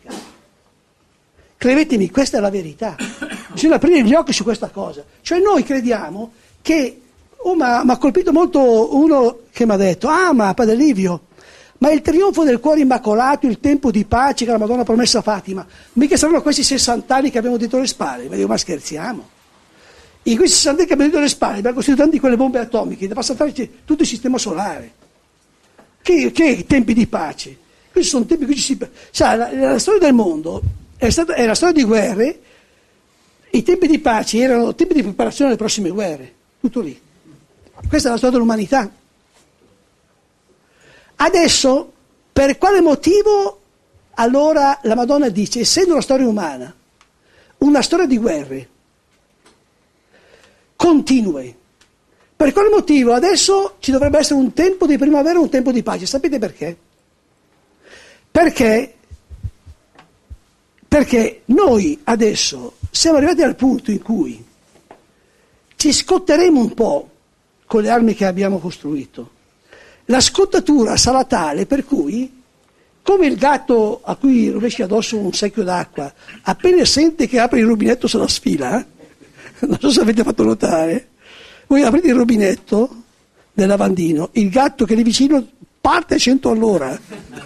[SPEAKER 1] Credetemi, questa è la verità. Bisogna aprire gli occhi su questa cosa. Cioè noi crediamo che, oh, mi ha colpito molto uno che mi ha detto, ah ma Padre Livio, ma il trionfo del cuore immacolato, il tempo di pace che la Madonna ha promesso a Fatima, mica saranno questi sessanta anni che abbiamo dietro le spalle? Ma dico, ma scherziamo? In questi sessanta anni che abbiamo dietro le spalle abbiamo costruito tanti quelle bombe atomiche da passare tutto il sistema solare. Che, che tempi di pace? Questi sono tempi in cui ci si... Sai, la, la storia del mondo è, stata, è la storia di guerre, i tempi di pace erano tempi di preparazione alle prossime guerre, tutto lì. Questa è la storia dell'umanità. Adesso, per quale motivo allora la Madonna dice, essendo una storia umana, una storia di guerre, continue, per quale motivo adesso ci dovrebbe essere un tempo di primavera e un tempo di pace? Sapete perché? Perché, perché noi adesso siamo arrivati al punto in cui ci scotteremo un po' con le armi che abbiamo costruito. La scottatura sarà tale per cui, come il gatto a cui rovesci addosso un secchio d'acqua, appena sente che apre il rubinetto se la sfila, eh? non so se avete fatto notare, voi aprite il rubinetto del lavandino, il gatto che è lì vicino parte a cento all'ora.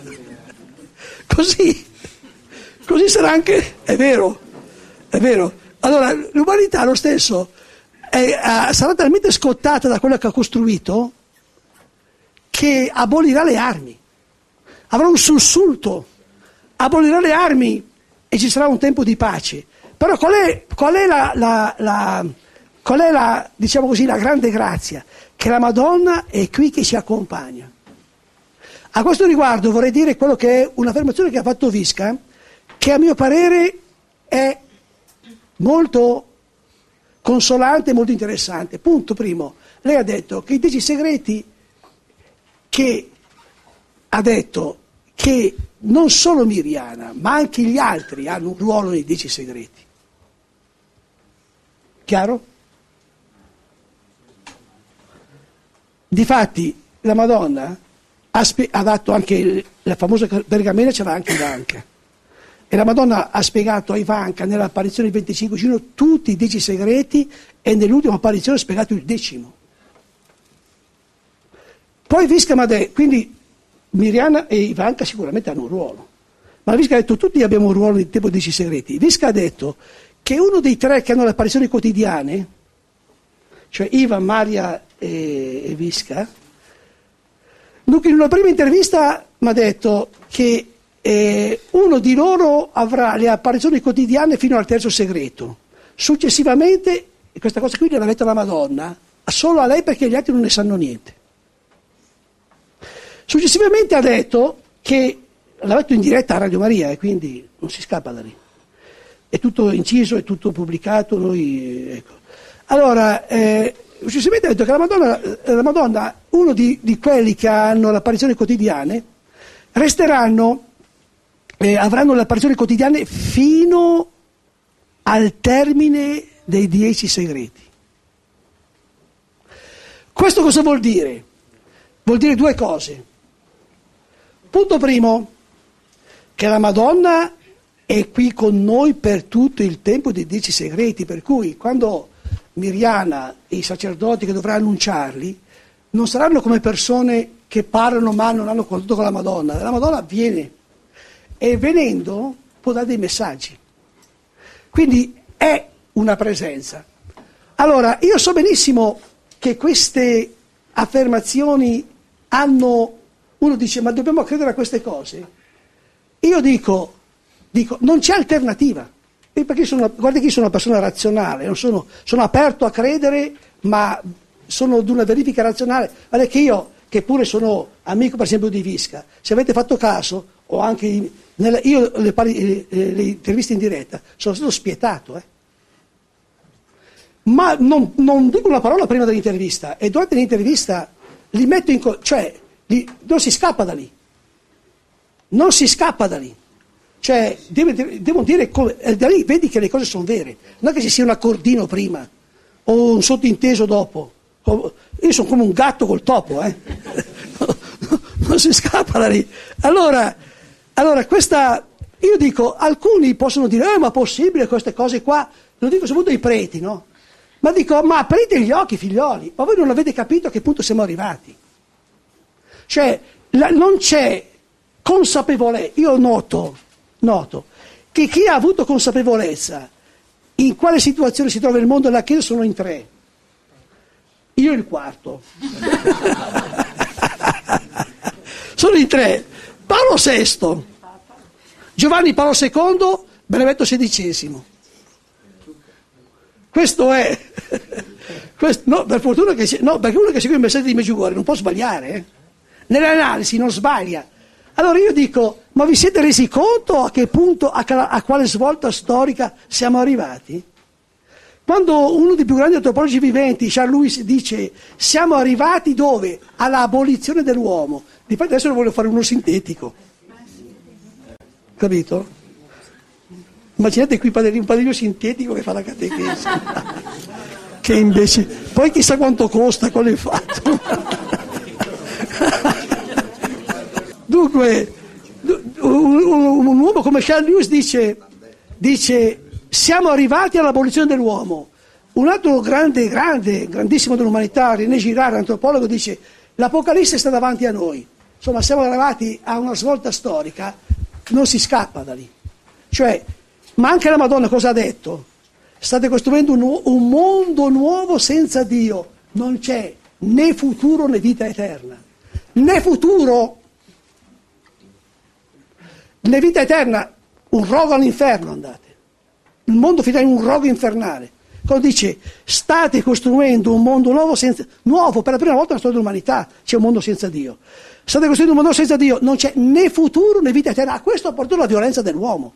[SPEAKER 1] Così, così sarà anche, è vero, è vero. Allora, l'umanità lo stesso è, uh, sarà talmente scottata da quello che ha costruito che abolirà le armi, avrà un sussulto, abolirà le armi e ci sarà un tempo di pace. Però qual è, qual è la, la, la, qual è la, diciamo così, la grande grazia? Che la Madonna è qui che ci accompagna. A questo riguardo vorrei dire quello che è un'affermazione che ha fatto Visca, che a mio parere è molto consolante e molto interessante. Punto primo, lei ha detto che i dieci segreti, che ha detto che non solo Miriana, ma anche gli altri hanno un ruolo nei dieci segreti. Chiaro? Difatti la Madonna ha, spe- ha dato anche la famosa pergamena, c'era anche Ivanka, e la Madonna ha spiegato a Ivanka nell'apparizione del venticinque giugno tutti i dieci segreti e nell'ultima apparizione ha spiegato il decimo. Poi Visca mi ha detto, quindi Miriana e Ivanka sicuramente hanno un ruolo, ma Visca ha detto tutti abbiamo un ruolo nel tempo dei dieci segreti. Visca ha detto che uno dei tre che hanno le apparizioni quotidiane, cioè Ivan, Maria e, e Visca, in una prima intervista mi ha detto che eh, uno di loro avrà le apparizioni quotidiane fino al terzo segreto. Successivamente, e questa cosa qui l'ha detta la Madonna, solo a lei perché gli altri non ne sanno niente. Successivamente ha detto che, l'ha detto in diretta a Radio Maria e quindi non si scappa da lì. È tutto inciso, è tutto pubblicato, noi, ecco. Allora, eh, successivamente ha detto che la Madonna, la Madonna uno di, di quelli che hanno le apparizioni quotidiane, resteranno, eh, avranno le apparizioni quotidiane fino al termine dei dieci segreti. Questo cosa vuol dire? Vuol dire due cose. Punto primo, che la Madonna è qui con noi per tutto il tempo dei dieci segreti, per cui quando Miriana e i sacerdoti che dovranno annunciarli non saranno come persone che parlano ma non hanno contatto con la Madonna. La Madonna viene e venendo può dare dei messaggi. Quindi è una presenza. Allora, io so benissimo che queste affermazioni hanno... Uno dice, ma dobbiamo credere a queste cose? Io dico, dico non c'è alternativa. Perché sono, guarda che io sono una persona razionale, non sono, sono aperto a credere, ma sono di una verifica razionale. Guarda che io, che pure sono amico per esempio di Visca, se avete fatto caso, o anche nella, io le, le, le interviste in diretta, sono stato spietato, eh. Ma non, non dico una parola prima dell'intervista, e durante l'intervista li metto in... Co- cioè, li, non si scappa da lì. Non si scappa da lì. Cioè, deve, devo dire, come, da lì vedi che le cose sono vere. Non è che ci sia un accordino prima, o un sottinteso dopo. Io sono come un gatto col topo, eh. Non si scappa da lì. Allora, allora questa... Io dico, alcuni possono dire, eh, ma è possibile queste cose qua? Lo dico soprattutto ai preti, no? Ma dico, ma aprite gli occhi, figlioli, ma voi non avete capito a che punto siamo arrivati? Cioè, la, non c'è consapevolezza. Io noto, noto che chi ha avuto consapevolezza in quale situazione si trova il mondo della Chiesa sono in tre. Io il quarto. Sono in tre. Paolo sesto, Giovanni Paolo secondo, Benedetto sedicesimo. Questo è, questo, no, per fortuna che, no, perché uno che segue il messaggio di Medjugorje non può sbagliare, eh? Nell'analisi non sbaglia. Allora io dico, ma vi siete resi conto a che punto, a, a quale svolta storica siamo arrivati? Quando uno dei più grandi antropologi viventi, Charles Lewis, dice siamo arrivati dove? Alla abolizione dell'uomo. Difatti adesso lo voglio fare uno sintetico. Capito? Immaginate qui un padrino sintetico che fa la catechesi. Che invece... Poi chissà quanto costa quello è fatto. Dunque, un, un, un uomo come Charles Lewis dice, dice siamo arrivati all'abolizione dell'uomo. Un altro grande, grande, grandissimo dell'umanità, René Girard, antropologo, dice l'Apocalisse sta davanti a noi. Insomma, siamo arrivati a una svolta storica, non si scappa da lì. Cioè, ma anche la Madonna cosa ha detto? State costruendo un, un mondo nuovo senza Dio. Non c'è né futuro né vita eterna. Né futuro né vita eterna, un rogo all'inferno andate. Il mondo finirà in un rogo infernale. Cosa dice? State costruendo un mondo nuovo, senza, nuovo per la prima volta nella storia dell'umanità. C'è un mondo senza Dio. State costruendo un mondo senza Dio, non c'è né futuro né vita eterna. A questo ha portato la violenza dell'uomo.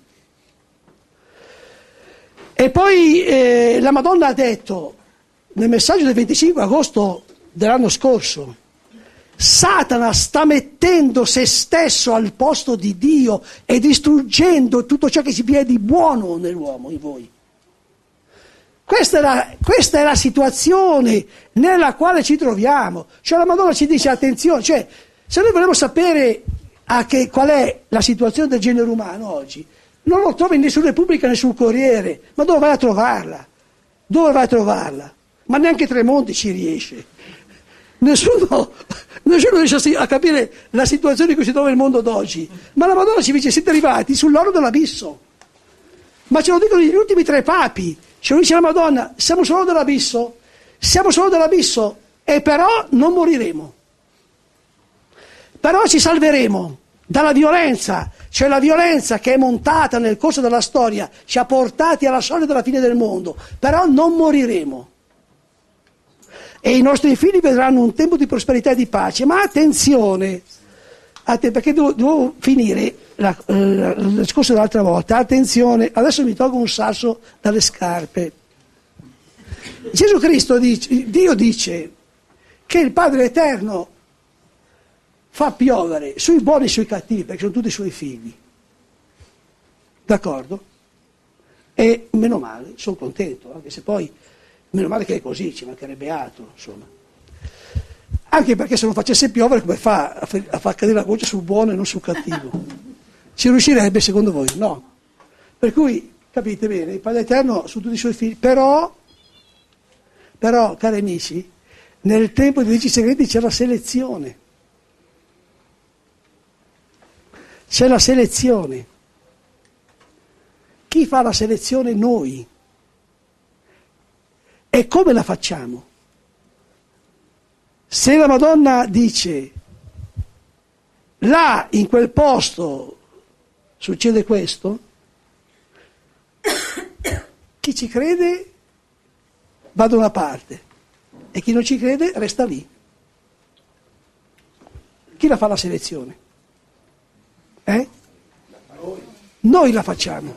[SPEAKER 1] E poi eh, la Madonna ha detto nel messaggio del venticinque agosto dell'anno scorso: Satana sta mettendo se stesso al posto di Dio e distruggendo tutto ciò che si vede di buono nell'uomo, in voi. Questa è, la, questa è la situazione nella quale ci troviamo. Cioè la Madonna ci dice attenzione, cioè se noi vogliamo sapere a che, qual è la situazione del genere umano oggi, non lo trovi né su Repubblica né sul Corriere, ma dove vai a trovarla? Dove vai a trovarla? Ma neanche Tremonti ci riesce. Nessuno, nessuno riesce a capire la situazione in cui si trova il mondo d'oggi. Ma la Madonna ci dice siete arrivati sull'orlo dell'abisso. Ma ce lo dicono gli ultimi tre papi. Ce lo dice la Madonna, siamo solo dell'abisso, siamo solo dell'abisso e però non moriremo. Però ci salveremo dalla violenza, cioè la violenza che è montata nel corso della storia ci ha portati alla soglia della fine del mondo, però non moriremo. E i nostri figli vedranno un tempo di prosperità e di pace, ma attenzione, att- perché devo, devo finire la, la, il discorso dell'altra volta, attenzione, adesso mi tolgo un sasso dalle scarpe. Gesù Cristo dice, Dio dice che il Padre Eterno fa piovere sui buoni e sui cattivi, perché sono tutti i suoi figli. D'accordo? E meno male, sono contento, anche se poi, meno male che è così, ci mancherebbe altro, insomma. Anche perché se non facesse piovere, come fa a far cadere la voce sul buono e non sul cattivo? Ci riuscirebbe secondo voi? No. Per cui, capite bene, il Padre Eterno su tutti i suoi figli, però, però, cari amici, nel tempo dei dieci segreti c'è la selezione. C'è la selezione. Chi fa la selezione? Noi. E come la facciamo? Se la Madonna dice là in quel posto succede questo, chi ci crede va da una parte e chi non ci crede resta lì. Chi la fa la selezione? Eh? Noi la facciamo.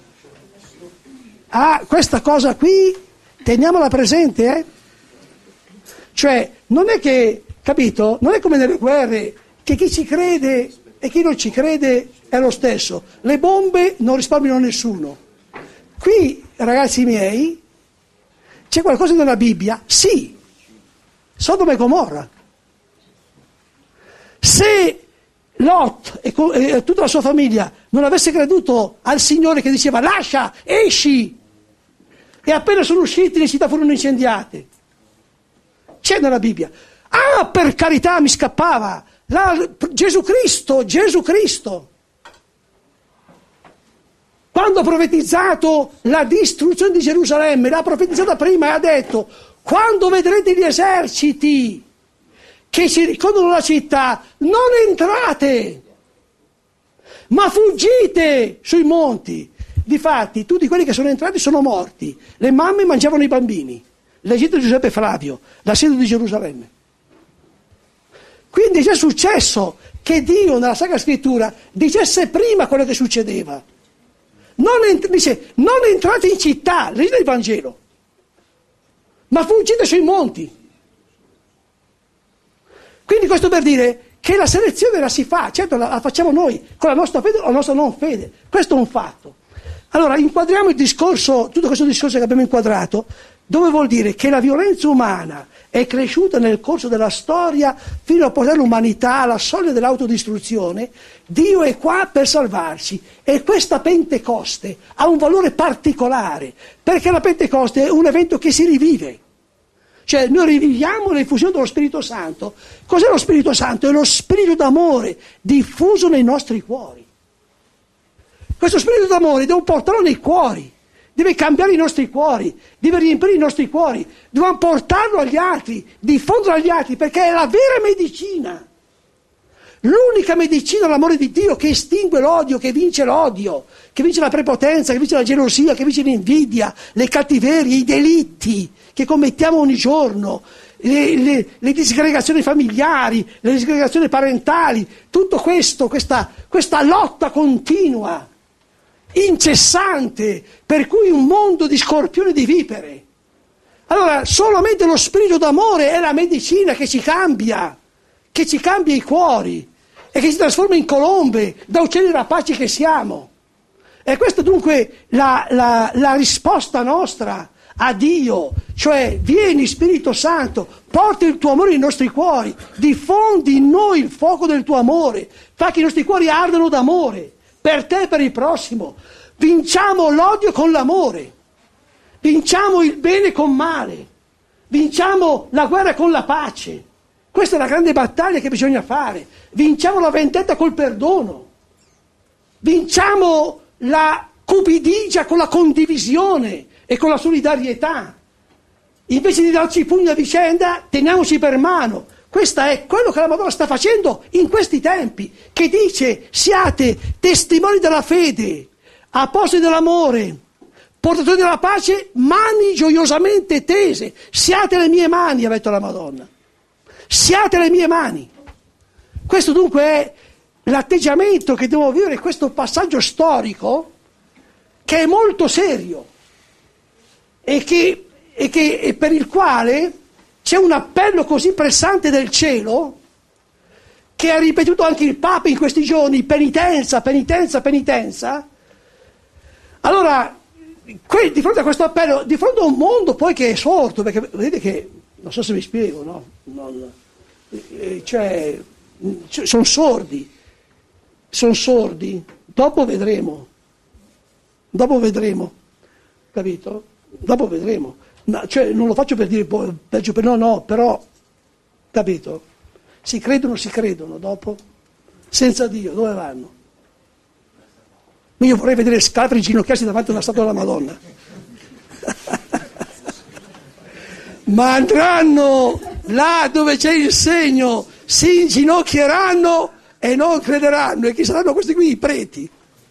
[SPEAKER 1] Ah, questa cosa qui teniamola presente, eh? Cioè, non è che, capito? Non è come nelle guerre, che chi ci crede e chi non ci crede è lo stesso. Le bombe non risparmiano nessuno. Qui, ragazzi miei, c'è qualcosa nella Bibbia? Sì. Sodoma e Gomorra. Se Lot e, e tutta la sua famiglia non avesse creduto al Signore che diceva lascia, esci, e appena sono usciti le città furono incendiate. C'è nella Bibbia. Ah, per carità, mi scappava. La, Gesù Cristo, Gesù Cristo. Quando ha profetizzato la distruzione di Gerusalemme, l'ha profetizzata prima e ha detto: quando vedrete gli eserciti che circondano la città, non entrate, ma fuggite sui monti. Difatti, tutti quelli che sono entrati sono morti. Le mamme mangiavano i bambini. L'Egitto di Giuseppe Flavio, l'assedio di Gerusalemme. Quindi è già successo che Dio nella Sacra Scrittura dicesse prima quello che succedeva. Non, ent- dice, non entrate in città, legge il Vangelo, ma fuggite sui monti. Quindi questo per dire che la selezione la si fa, certo la, la facciamo noi, con la nostra fede o la nostra non fede. Questo è un fatto. Allora, inquadriamo il discorso, tutto questo discorso che abbiamo inquadrato, dove vuol dire che la violenza umana è cresciuta nel corso della storia fino a portare l'umanità alla soglia dell'autodistruzione, Dio è qua per salvarci. E questa Pentecoste ha un valore particolare, perché la Pentecoste è un evento che si rivive. Cioè noi riviviamo l'effusione dello Spirito Santo. Cos'è lo Spirito Santo? È lo spirito d'amore diffuso nei nostri cuori. Questo spirito d'amore dobbiamo portarlo nei cuori. Deve cambiare i nostri cuori, deve riempire i nostri cuori, dobbiamo portarlo agli altri, diffonderlo agli altri, perché è la vera medicina. L'unica medicina è l'amore di Dio che estingue l'odio, che vince l'odio, che vince la prepotenza, che vince la gelosia, che vince l'invidia, le cattiverie, i delitti che commettiamo ogni giorno, le, le, le disgregazioni familiari, le disgregazioni parentali, tutto questo, questa, questa lotta continua, incessante, per cui un mondo di scorpioni e di vipere. Allora, solamente lo spirito d'amore è la medicina che ci cambia, che ci cambia i cuori e che ci trasforma in colombe, da uccelli rapaci che siamo. E questa dunque la, la, la risposta nostra a Dio, cioè vieni Spirito Santo, porti il tuo amore nei nostri cuori, diffondi in noi il fuoco del tuo amore, fa che i nostri cuori ardano d'amore, per te e per il prossimo. Vinciamo l'odio con l'amore, vinciamo il bene con male, vinciamo la guerra con la pace. Questa è la grande battaglia che bisogna fare. Vinciamo la vendetta col perdono, vinciamo la cupidigia con la condivisione e con la solidarietà. Invece di darci i pugni a vicenda, teniamoci per mano. Questo è quello che la Madonna sta facendo in questi tempi, che dice: siate testimoni della fede, apostoli dell'amore, portatori della pace, mani gioiosamente tese. Siate le mie mani, ha detto la Madonna. Siate le mie mani. Questo dunque è l'atteggiamento che devo vivere in questo passaggio storico, che è molto serio e, che, e, che, e per il quale c'è un appello così pressante del cielo, che ha ripetuto anche il Papa in questi giorni: penitenza, penitenza, penitenza. Allora, que- di fronte a questo appello, di fronte a un mondo poi che è sorto, perché vedete che, non so se vi spiego, no? Non, eh, cioè, cioè, sono sordi, sono sordi, dopo vedremo, dopo vedremo, capito? Dopo vedremo. No, cioè, non lo faccio per dire peggio, per no, no, però, capito? Si credono, si credono, dopo, senza Dio, dove vanno? Io vorrei vedere Scalfari ginocchiarsi davanti a una statua della Madonna. Ma andranno là dove c'è il segno, si inginocchieranno e non crederanno. E chi saranno questi qui? I preti.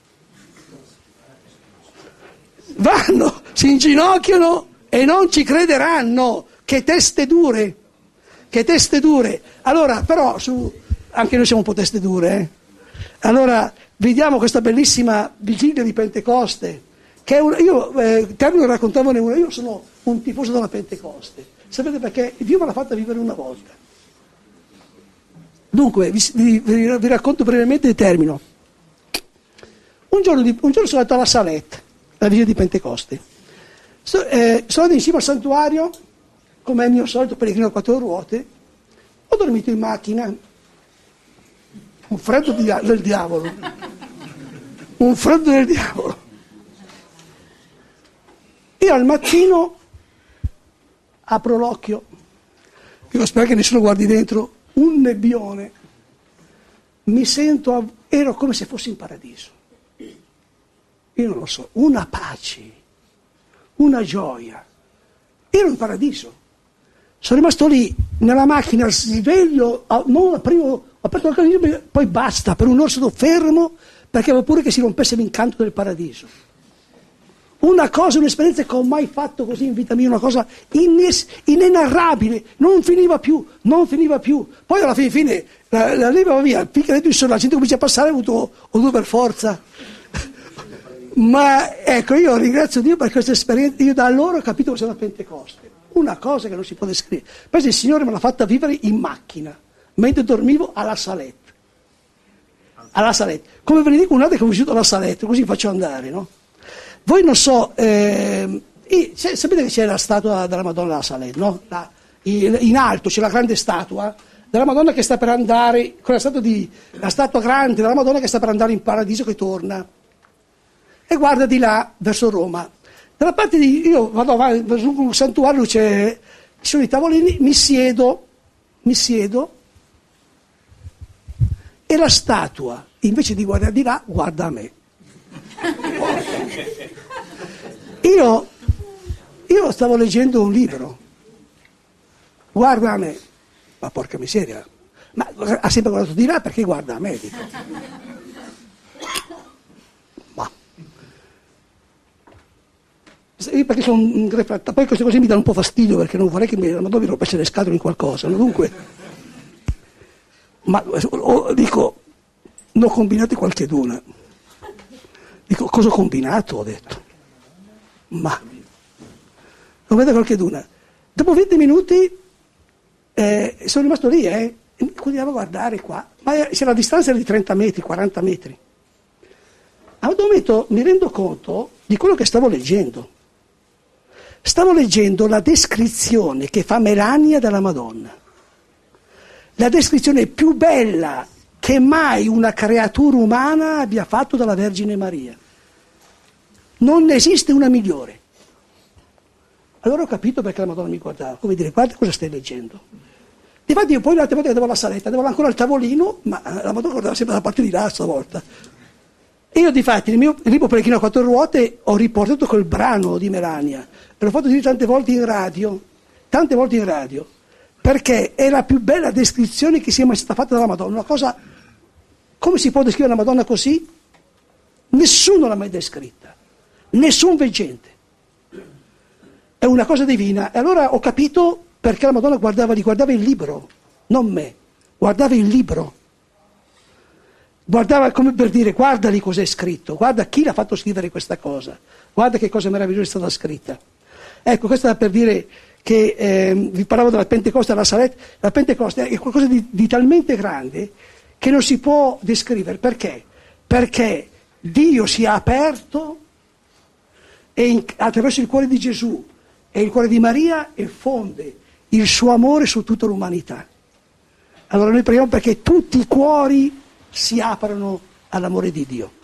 [SPEAKER 1] Vanno, si inginocchiano e non ci crederanno. Che teste dure, che teste dure. Allora, però, su, anche noi siamo un po' teste dure, eh? Allora, vediamo questa bellissima vigilia di Pentecoste, che è un, io, eh, Carlo raccontavone una, io sono un tifoso della Pentecoste. Sapete perché? Dio me l'ha fatta vivere una volta. Dunque, vi, vi, vi racconto brevemente il termino. Un giorno, di, un giorno sono andato alla Salette, la vigilia di Pentecoste. So, eh, sono andato in cima al santuario, come è il mio solito pellegrino a quattro ruote, ho dormito in macchina, un freddo di, del diavolo, un freddo del diavolo. E al mattino apro l'occhio, io spero che nessuno guardi dentro, un nebbione, mi sento, ero come se fossi in paradiso. Io non lo so, una pace, una gioia. Ero in paradiso. Sono rimasto lì, nella macchina, sveglio, non prima, ho aperto la casa, poi basta, per un'ora sono fermo, perché avevo paura che si rompesse l'incanto del paradiso. Una cosa, un'esperienza che ho mai fatto così in vita mia, una cosa ines, inenarrabile, non finiva più, non finiva più. Poi alla fine, fine la, la leva via, finché dentro il sole, la gente comincia a passare, ho avuto, ho dovuto per forza. Ma ecco, io ringrazio Dio per questa esperienza, io da allora ho capito cos'è la Pentecoste. Una cosa che non si può descrivere. Poi il Signore me l'ha fatta vivere in macchina, mentre dormivo alla Salette. Alla Salette. Come ve ne dico, guardate che ho vissuto alla Salette, così faccio andare, no? Voi non so, eh, E, c'è, sapete che c'è la statua della Madonna della Salette, no? La, in, in alto c'è la grande statua della Madonna che sta per andare, quella statua, di, la statua grande della Madonna che sta per andare in paradiso, che torna. E guarda di là, verso Roma. Dalla parte di, io vado avanti, verso un santuario, c'è, ci sono i tavolini, mi siedo, mi siedo, e la statua, invece di guardare di là, guarda a me. Io, io stavo leggendo un libro, guarda a me, ma porca miseria, ma ha sempre guardato di là perché guarda a me, dico. Ma perché sono un refrattario, poi queste cose mi danno un po' fastidio perché non vorrei che mi, la Madonna mi rompesse le scatole in qualcosa, no? Dunque, ma oh, dico, ne ho combinate qualcheduna. Dico, cosa ho combinato? Ho detto, ma non vedo qualcheduna. Dopo venti minuti eh, sono rimasto lì, eh, e continuavo a guardare qua, ma se la distanza era di trenta metri, quaranta metri. A un momento mi rendo conto di quello che stavo leggendo. Stavo leggendo la descrizione che fa Melania della Madonna. La descrizione più bella che mai una creatura umana abbia fatto dalla Vergine Maria. Non esiste una migliore. Allora ho capito perché la Madonna mi guardava, come dire, guarda cosa stai leggendo. Difatti io poi l'altra volta che avevo la saletta, avevo ancora il tavolino, ma la Madonna guardava sempre da parte di là stavolta. E io difatti nel mio libro Pellegrino a quattro ruote ho riportato quel brano di Melania, e l'ho fatto dire tante volte in radio, tante volte in radio, perché è la più bella descrizione che sia mai stata fatta dalla Madonna. Una cosa, come si può descrivere la Madonna così? Nessuno l'ha mai descritta, nessun veggente. È una cosa divina. E allora ho capito perché la Madonna guardava, guardava il libro, non me, guardava il libro. Guardava come per dire, guarda lì cos'è scritto, guarda chi l'ha fatto scrivere questa cosa, guarda che cosa meravigliosa è stata scritta. Ecco, questo è per dire che eh, vi parlavo della Pentecoste, della Salette. La Pentecoste è qualcosa di, di talmente grande che non si può descrivere. Perché? Perché Dio si è aperto e in, attraverso il cuore di Gesù e il cuore di Maria e fonde il suo amore su tutta l'umanità. Allora noi preghiamo perché tutti i cuori si aprono all'amore di Dio.